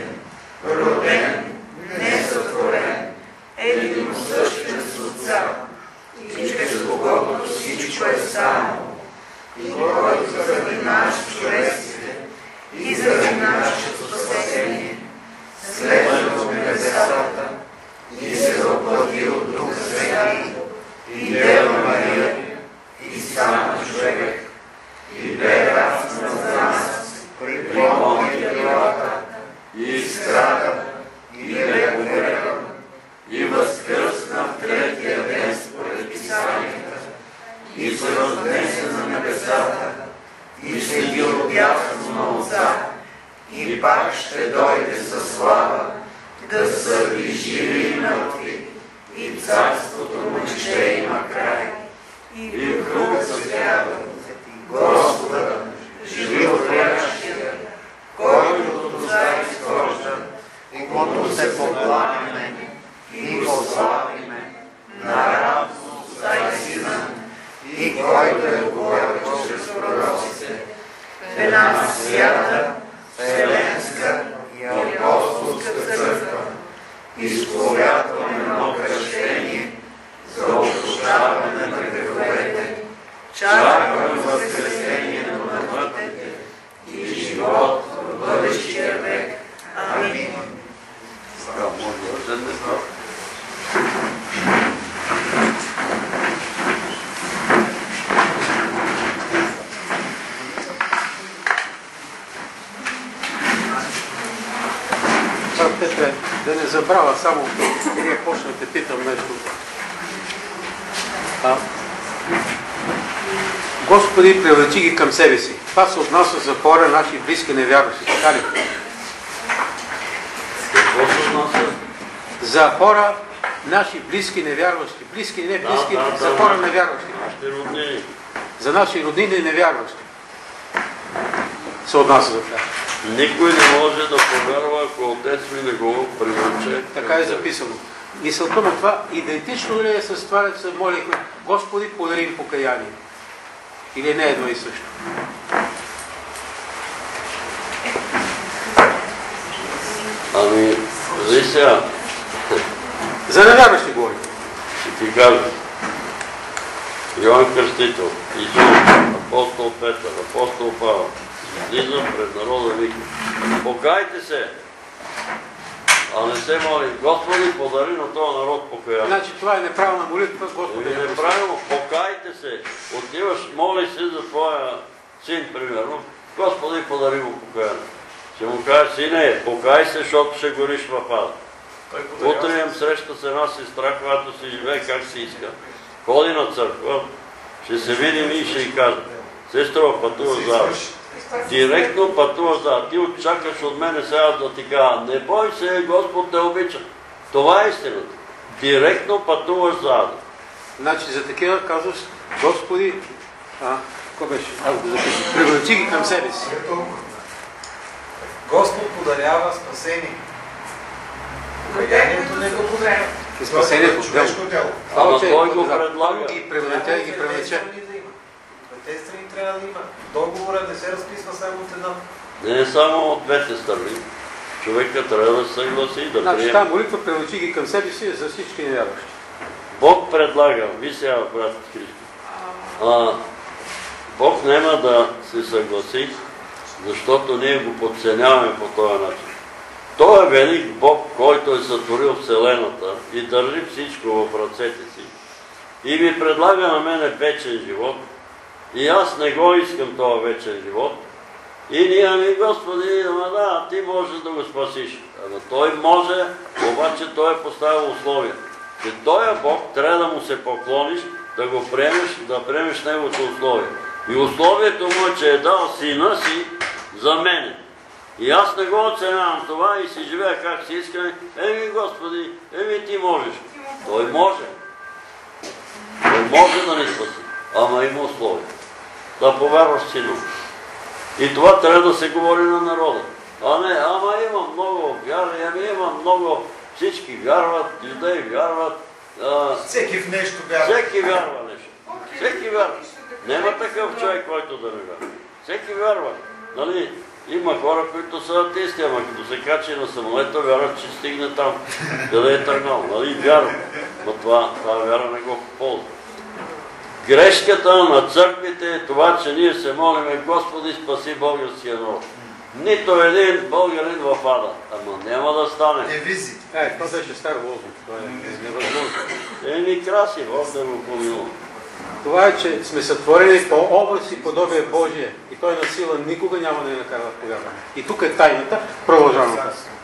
роден, несътворен, единосъщен с Отца, и чрез когото всичко е станало, и който заради нашето човечестве и заради нашето спасение слезе от небесата и се въплъти от Дух Свети и Дева Мария и стана човек и бе раснал за нас при Понтия Пилата и страда и бе умерен и възкръсна в третия ден според Писанията и се възнесе на небесата и седи отдясно на Отца и пак ще дойде със слава да съди живи и мъртви и царството му ще има край. И в круг съвсява Господа, животворящия, който от Отца изхожда, и който се покланяме и го славиме наравно с Отца и Сина, и който е говорил чрез пророците, в една свята, вселенска и апостолска църква, изповядваме едно кръщение за опрощаване на греховете, чакаме възкресението на мъртвите и живот в бъдещия век. Амин. Петре, да не забравя само, да почна да те питам нещо. А, Господи, привлечи ги към себе си. Това се отнася за хора, наши близки невярващи. Така ли? Какво се отнася? За хора, наши близки невярващи. Близки, не близки, да, да, за да, хора да. невярващи. Нашите роднини. За наши роднини невярващи. Се отнася за това. Никой не може да повярва, ако отец ми не го привлече. Така е записано. Мисълта на това идентично ли е с това, да се молихме: Господи, подари им покаяние? Или не е едно и също? Ами, виж сега. За невярващи говорим. Ще ти кажа. Йоан Кръстител, Исус, апостол Петър, апостол Павел, излизам пред народа вика: покайте се, а не се моли. Господи, подари на този народ покаяние. Значи това е неправилна молитва, Господи. Еми неправилно, покайте се. Отиваш, моли се за твоя син, примерно. Господи, подари му покаяние. Ще му кажеш: сине, покай се, защото ще гориш в ада. Утре имам среща с една сестра, която си живее как си иска. Ходи на църква, ще се видим и ще й кажа: сестро, пътуваш заедно. Директно пътуваш заедно. Ти очакаш от мене сега да ти кажа: не бой се, Господ те обича. Това е истината. Директно пътуваш заедно. Значи за такива казваш: Господи, а, какво беше? Аз да запиша. Привлечи ги към себе си. Господ подарява спасение. Покаянието не го подарява. И спасението човешко дело. Ама той го предлага. Ги привлече и ги привлече. Двете страни трябва да има. Договорът не се разписва само от една. Не е само от двете страни. Човека трябва да се съгласи и да значи, приеме. тази молитва привлечи ги към себе си за всички невярващи. Бог предлага, ви сега, брат Христо, Бог няма да се съгласи, защото ние го подценяваме по този начин. Той е велик Бог, който е сътворил Вселената и държи всичко в ръцете си. И ми предлага на мене вечен живот. И аз не го искам този вечен живот. И ние, ами Господи, ама да, ти можеш да го спасиш. Ама той може, обаче той е поставил условия. Че този Бог трябва да му се поклониш, да го приемеш, да приемеш неговото условие. И условието му е, че е дал сина си за мене. И аз не го оценявам това и си живея как си искам. Еми Господи, еми ти можеш. Той може. Той може да ни спаси. Ама има условия. Да повярваш сина. И това трябва да се говори на народа. А не, ама има много вяри, ами има много, всички вярват, юдеи вярват. А... Всеки в нещо вярва. Всеки вярва нещо. Всеки вярва. Няма такъв човек, който да не вярва. Всеки вярва. Нали? Има хора, които са атеисти, ама като се качи на самолета, вярват, че стигне там, къде е тръгнал. Нали? Вярва. Но това, това вяра не го ползва. Грешката на църквите е това, че ние се молиме: Господи, спаси българския народ. Нито един българин в ада. Ама няма да стане. Девизи. Е, това беше стар лозунг. Това е невъзможно. Е, ни краси, Бог да го помилува. Това е, че сме сътворени по образ и подобие Божие. И той на сила никога няма да ни накара да повярваме. И тук е тайната. Продължавам.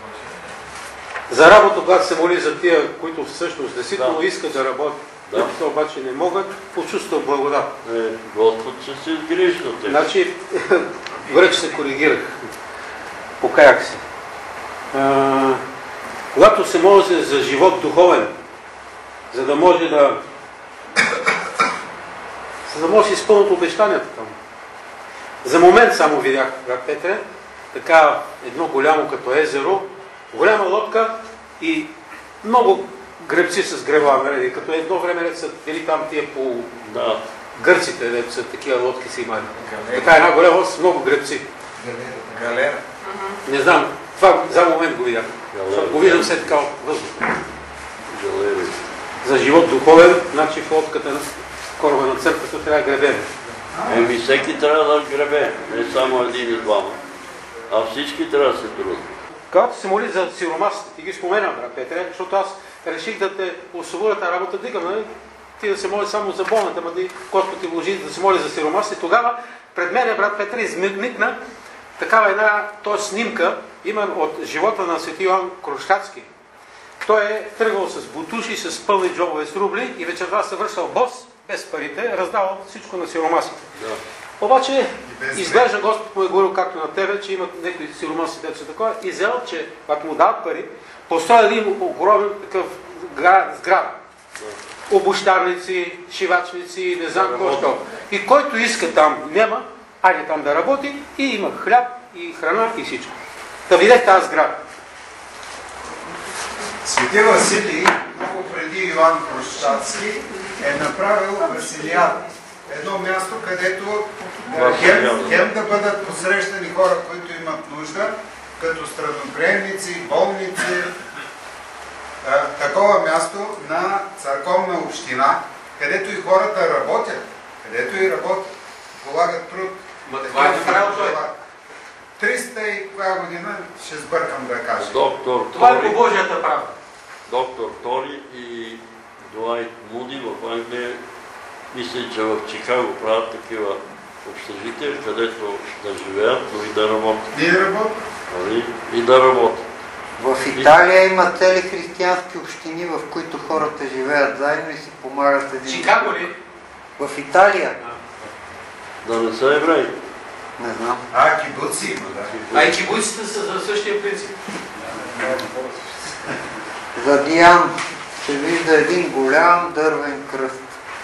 За работа, когато се моли за тия, които всъщност действително да. искат да работят, да. които обаче не могат, почувстват благодат. Е, Господ ще се изгрижи от тях. Значи, връч се коригирах. Покаях се. А, когато се моли за живот духовен, за да може да за да може да изпълнят обещанията там. За момент само видях, брат Петре, така едно голямо като езеро, голяма лодка и много гребци с греба, нали, като едно време са били там тия по да. гърците, дето са такива лодки си имали. Така една голяма лодка с много гребци. Галера. Не знам, това за момент го видях. Го виждам след така въздух. Галера. За живот духовен, значи в лодката на кораба на църквата трябва да гребем. Еми всеки трябва да гребе, не само един и двама, а всички трябва да се трудят. Когато се моли за сиромасите, ти ги спомена, брат Петре, защото аз реших да те освободя тази работа, дигам, нали? Ти да се моли само за болната, ама да Господ ти вложи да се моли за сиромасите. Тогава пред мен, брат Петре, измигна такава една, т.е. снимка, има от живота на свети Йоан Кронштадтски. Той е тръгвал с бутуши, с пълни джобове с рубли и вечерта се връщал бос, без парите, раздавал всичко на сиромасите. Да. Обаче изглежда Господ му е говорил както на тебе, че имат някои сиромаси, деца такова, и взел, че когато му дават пари, построил един огромен такъв сграда. Обущарници, шивачници, не знам какво що. И който иска там, няма, айде там да работи и има хляб и храна и всичко. Да видях тази сграда. Свети Василий, много преди Йоан Кронштадтски, е направил Василиад. Едно място, където хем, хем да бъдат посрещани хора, които имат нужда, като страноприемници, болници, а, такова място на църковна община, където и хората работят, където и работят, полагат труд. Ма това е направил той. триста и коя година, ще сбъркам да кажа. Доктор Това е Тори, по Божията правда. доктор Тори и Дуайт Муди в Англия, мисля, че в Чикаго правят такива общежития, където да живеят, но и да работят. И да работят. Нали? И да работят. В Италия има цели християнски общини, в които хората живеят заедно и си помагат един. Чикаго ли? В Италия? Да не са евреи. Не знам. А, кибуци има, да. А и кибуците са за същия принцип. За Диан се вижда един голям дървен кръст.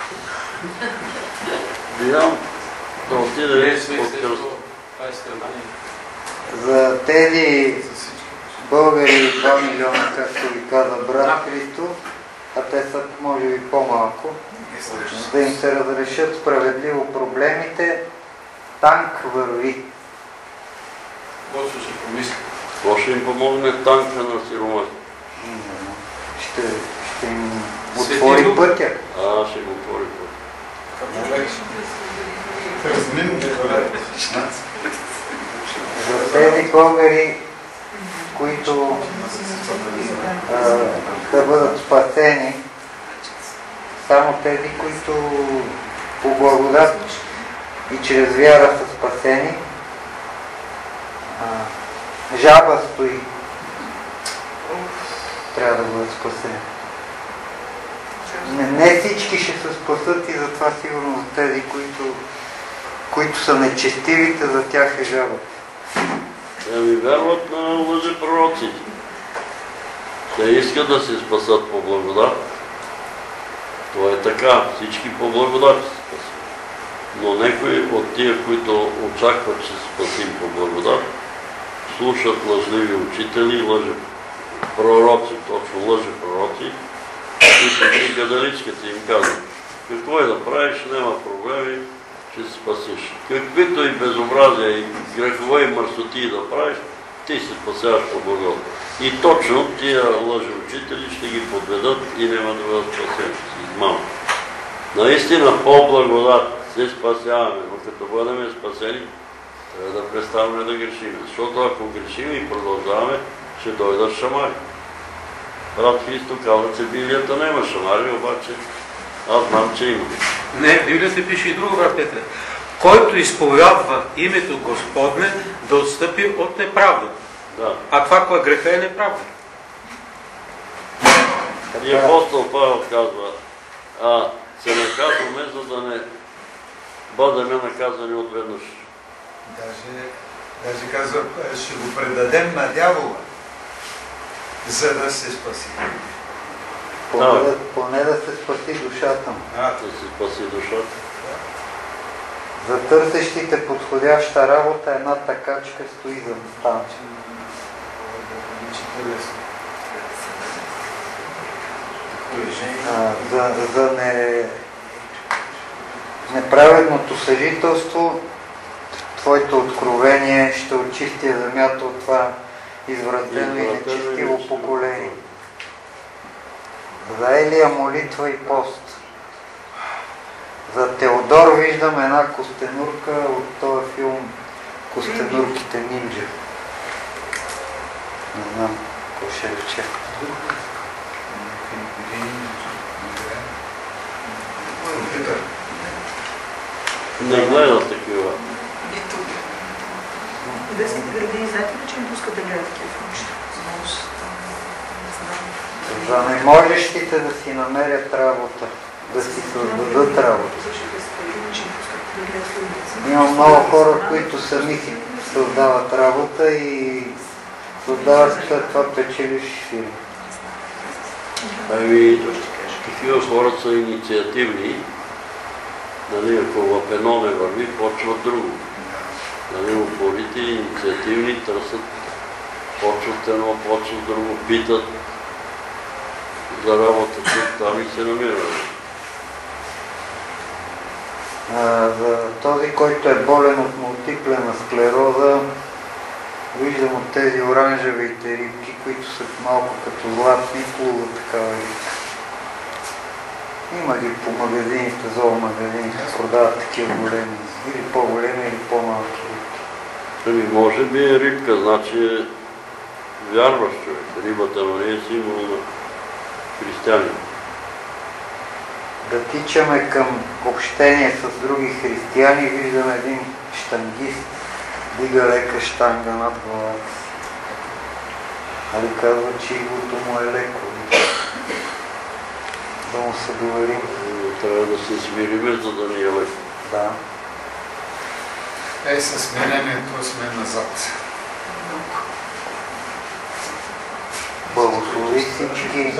Диан да отиде Не е от свидетелство. кръста. Това е страдание. За тези българи два милиона, както ви каза брат Христо, а те са може би по-малко, да им се разрешат справедливо проблемите, танк върви. Господ ще помисли. Какво ще им помогне танка на сиромахи? Ще, ще им Свети отвори Дух. пътя. А, ще го отвори път. За тези българи, които а, да бъдат спасени, само тези, които по благодат и чрез вяра са спасени. А, жаба стои. Трябва да бъдат спасени. Не, не всички ще се спасат и затова сигурно за тези, които, които са нечестивите, за тях е жаба. Те ми вярват на лъжепророците. Те искат да се спасат по благодат. Това е така. Всички по благодат се спасат. Но някои от тия, които очакват, че се спасим по благодат, слушат лъжливи учители, лъже пророци, точно лъже пророци, които ги гадаличките им казват: какво е да правиш, няма проблеми, ще се спасиш. Каквито и безобразия, и грехове, и мърсоти да правиш, ти се спасяваш по благодат. И точно тия лъжи учители ще ги подведат и няма да бъдат спасени. Измамат. Наистина по благодат се спасяваме, но като бъдем спасени, трябва да преставаме да грешим. Защото ако грешим и продължаваме, ще дойдат шамари. Брат Христо казва, че Библията няма шамари, обаче аз знам, че има. Не, в Библията пише и друго, брат Петре. Който изповядва името Господне, да отстъпи от неправда. Да. А това, кое греха е неправда. И апостол Павел казва, а се наказваме, за да не бъдем наказани отведнъж. Даже, даже казва, ще го предадем на дявола, за да се спаси. Поне да, поне да се спаси душата му. Да се спаси душата. За търсещите подходяща работа една такачка стои за станче. А, за за не, неправедното съжителство, твоето откровение ще очисти земята от това извратено и нечестиво поколение. За Елия молитва и пост. За Теодор виждам една костенурка от този филм Костенурките нинджа. Не знам какво ще рече. Не гледат такива. Детските градини, знаете ли, че не пускат да гледат такива филмчета? За неможещите да си намерят работа, да си създадат работа. Има много хора, които сами си създават работа и създават след това печелиш фирма. Ами, такива хора са инициативни. Нали, ако в едно не върви, почват друго. Нали, упорити, инициативни, търсят, почват едно, почват друго, питат за работа, там и се намират. За този, който е болен от мултиплена склероза, Виждам от тези оранжевите рибки, които са малко като златни, плува такава рибка. Има ги по магазините, зоомагазините, продават такива големи, или по-големи, или по-малки рибки. Ами, може би е рибка, значи е вярваш човек. Рибата, но не е символ на християни. Да тичаме към общение с други християни, виждам един щангист, дига лека щанга над главата. Али казва, че игото му е леко. Да му се доверим. Трябва да се смириме, за да ни е леко. Да. Ей, със смирението сме назад. Благослови всички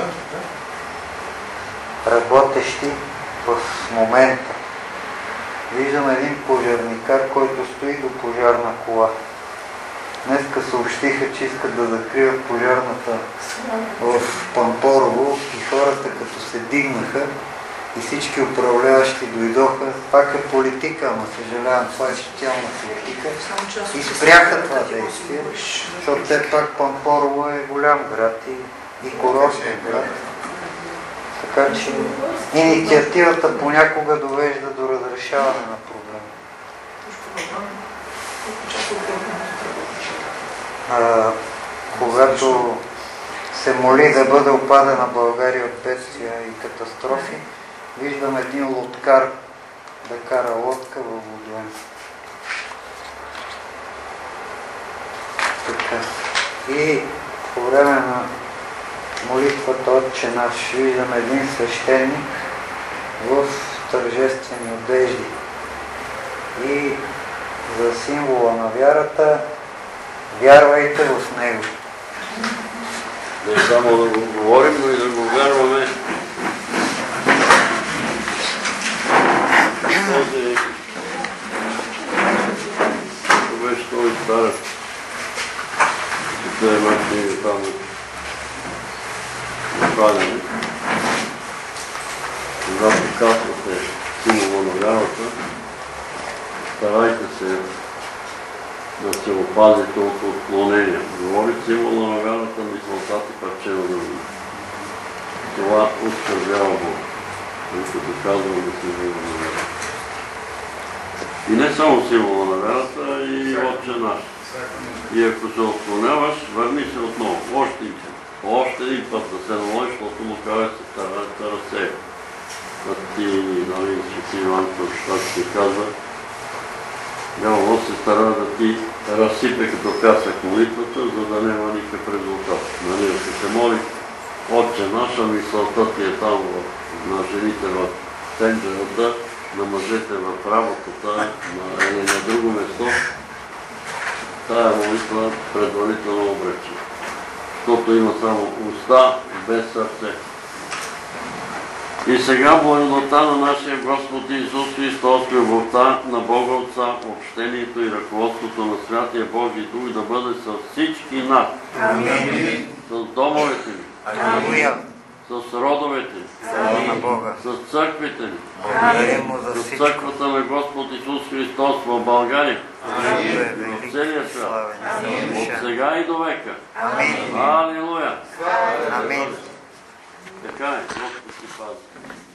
работещи в момента. Виждам един пожарникар, който стои до пожарна кола. Днеска съобщиха, че искат да закриват пожарната в Пампорово и хората като се дигнаха и всички управляващи дойдоха. Пак е политика, ама съжалявам, това е социална политика. И спряха това действие, защото все пак Пампорово е голям град и, и курортен град. Така че инициативата понякога довежда до разрешаване на проблема. А, когато се моли да бъде опазена България от бедствия и катастрофи, виждам един лодкар да кара лодка във водоем. Така. И по време на молитвата Отче наш виждам един свещеник в тържествени одежди. И за символа на вярата вярвайте в него. Не само да го говорим, но и да го вярваме. Този... Това беше този старец. Това е мачни там направени. Когато казвате символа на вярата, старайте се да се опазите от отклонения. Говори символа на вярата, мисълта ти парче на други. Това оскърбява Бог, като казвам да символа на вярата. И не само символа на вярата, а и Отче наш. И ако се отклоняваш, върни се отново. Още един път. Още един път да се наложиш, защото му казва се старата разсея. А ти, нали, Свети Иван Курштад се казва, дяволът се стара да ти разсипе като пясък молитвата, за да няма никакъв резултат. Нали, ако се моли Отче наша, мисълта ти е там на жените в тенджерата, на мъжете в работата или на друго место, тая молитва предварително обрече. Защото има само уста без сърце. И сега благодата на нашия Господ Исус Христос, любовта на Бога Отца, общението и ръководството на Святия Божий Дух да бъде с всички нас. Амин. С домовете ни. Алелуя. С родовете ни. Слава на Бога. С църквите ни. Благодарим му за С всичко. църквата на Господ Исус Христос в България. Амин. В целия свят. От сега и до века. Амин. Алелуя. Амин. Така е. Господ си пази.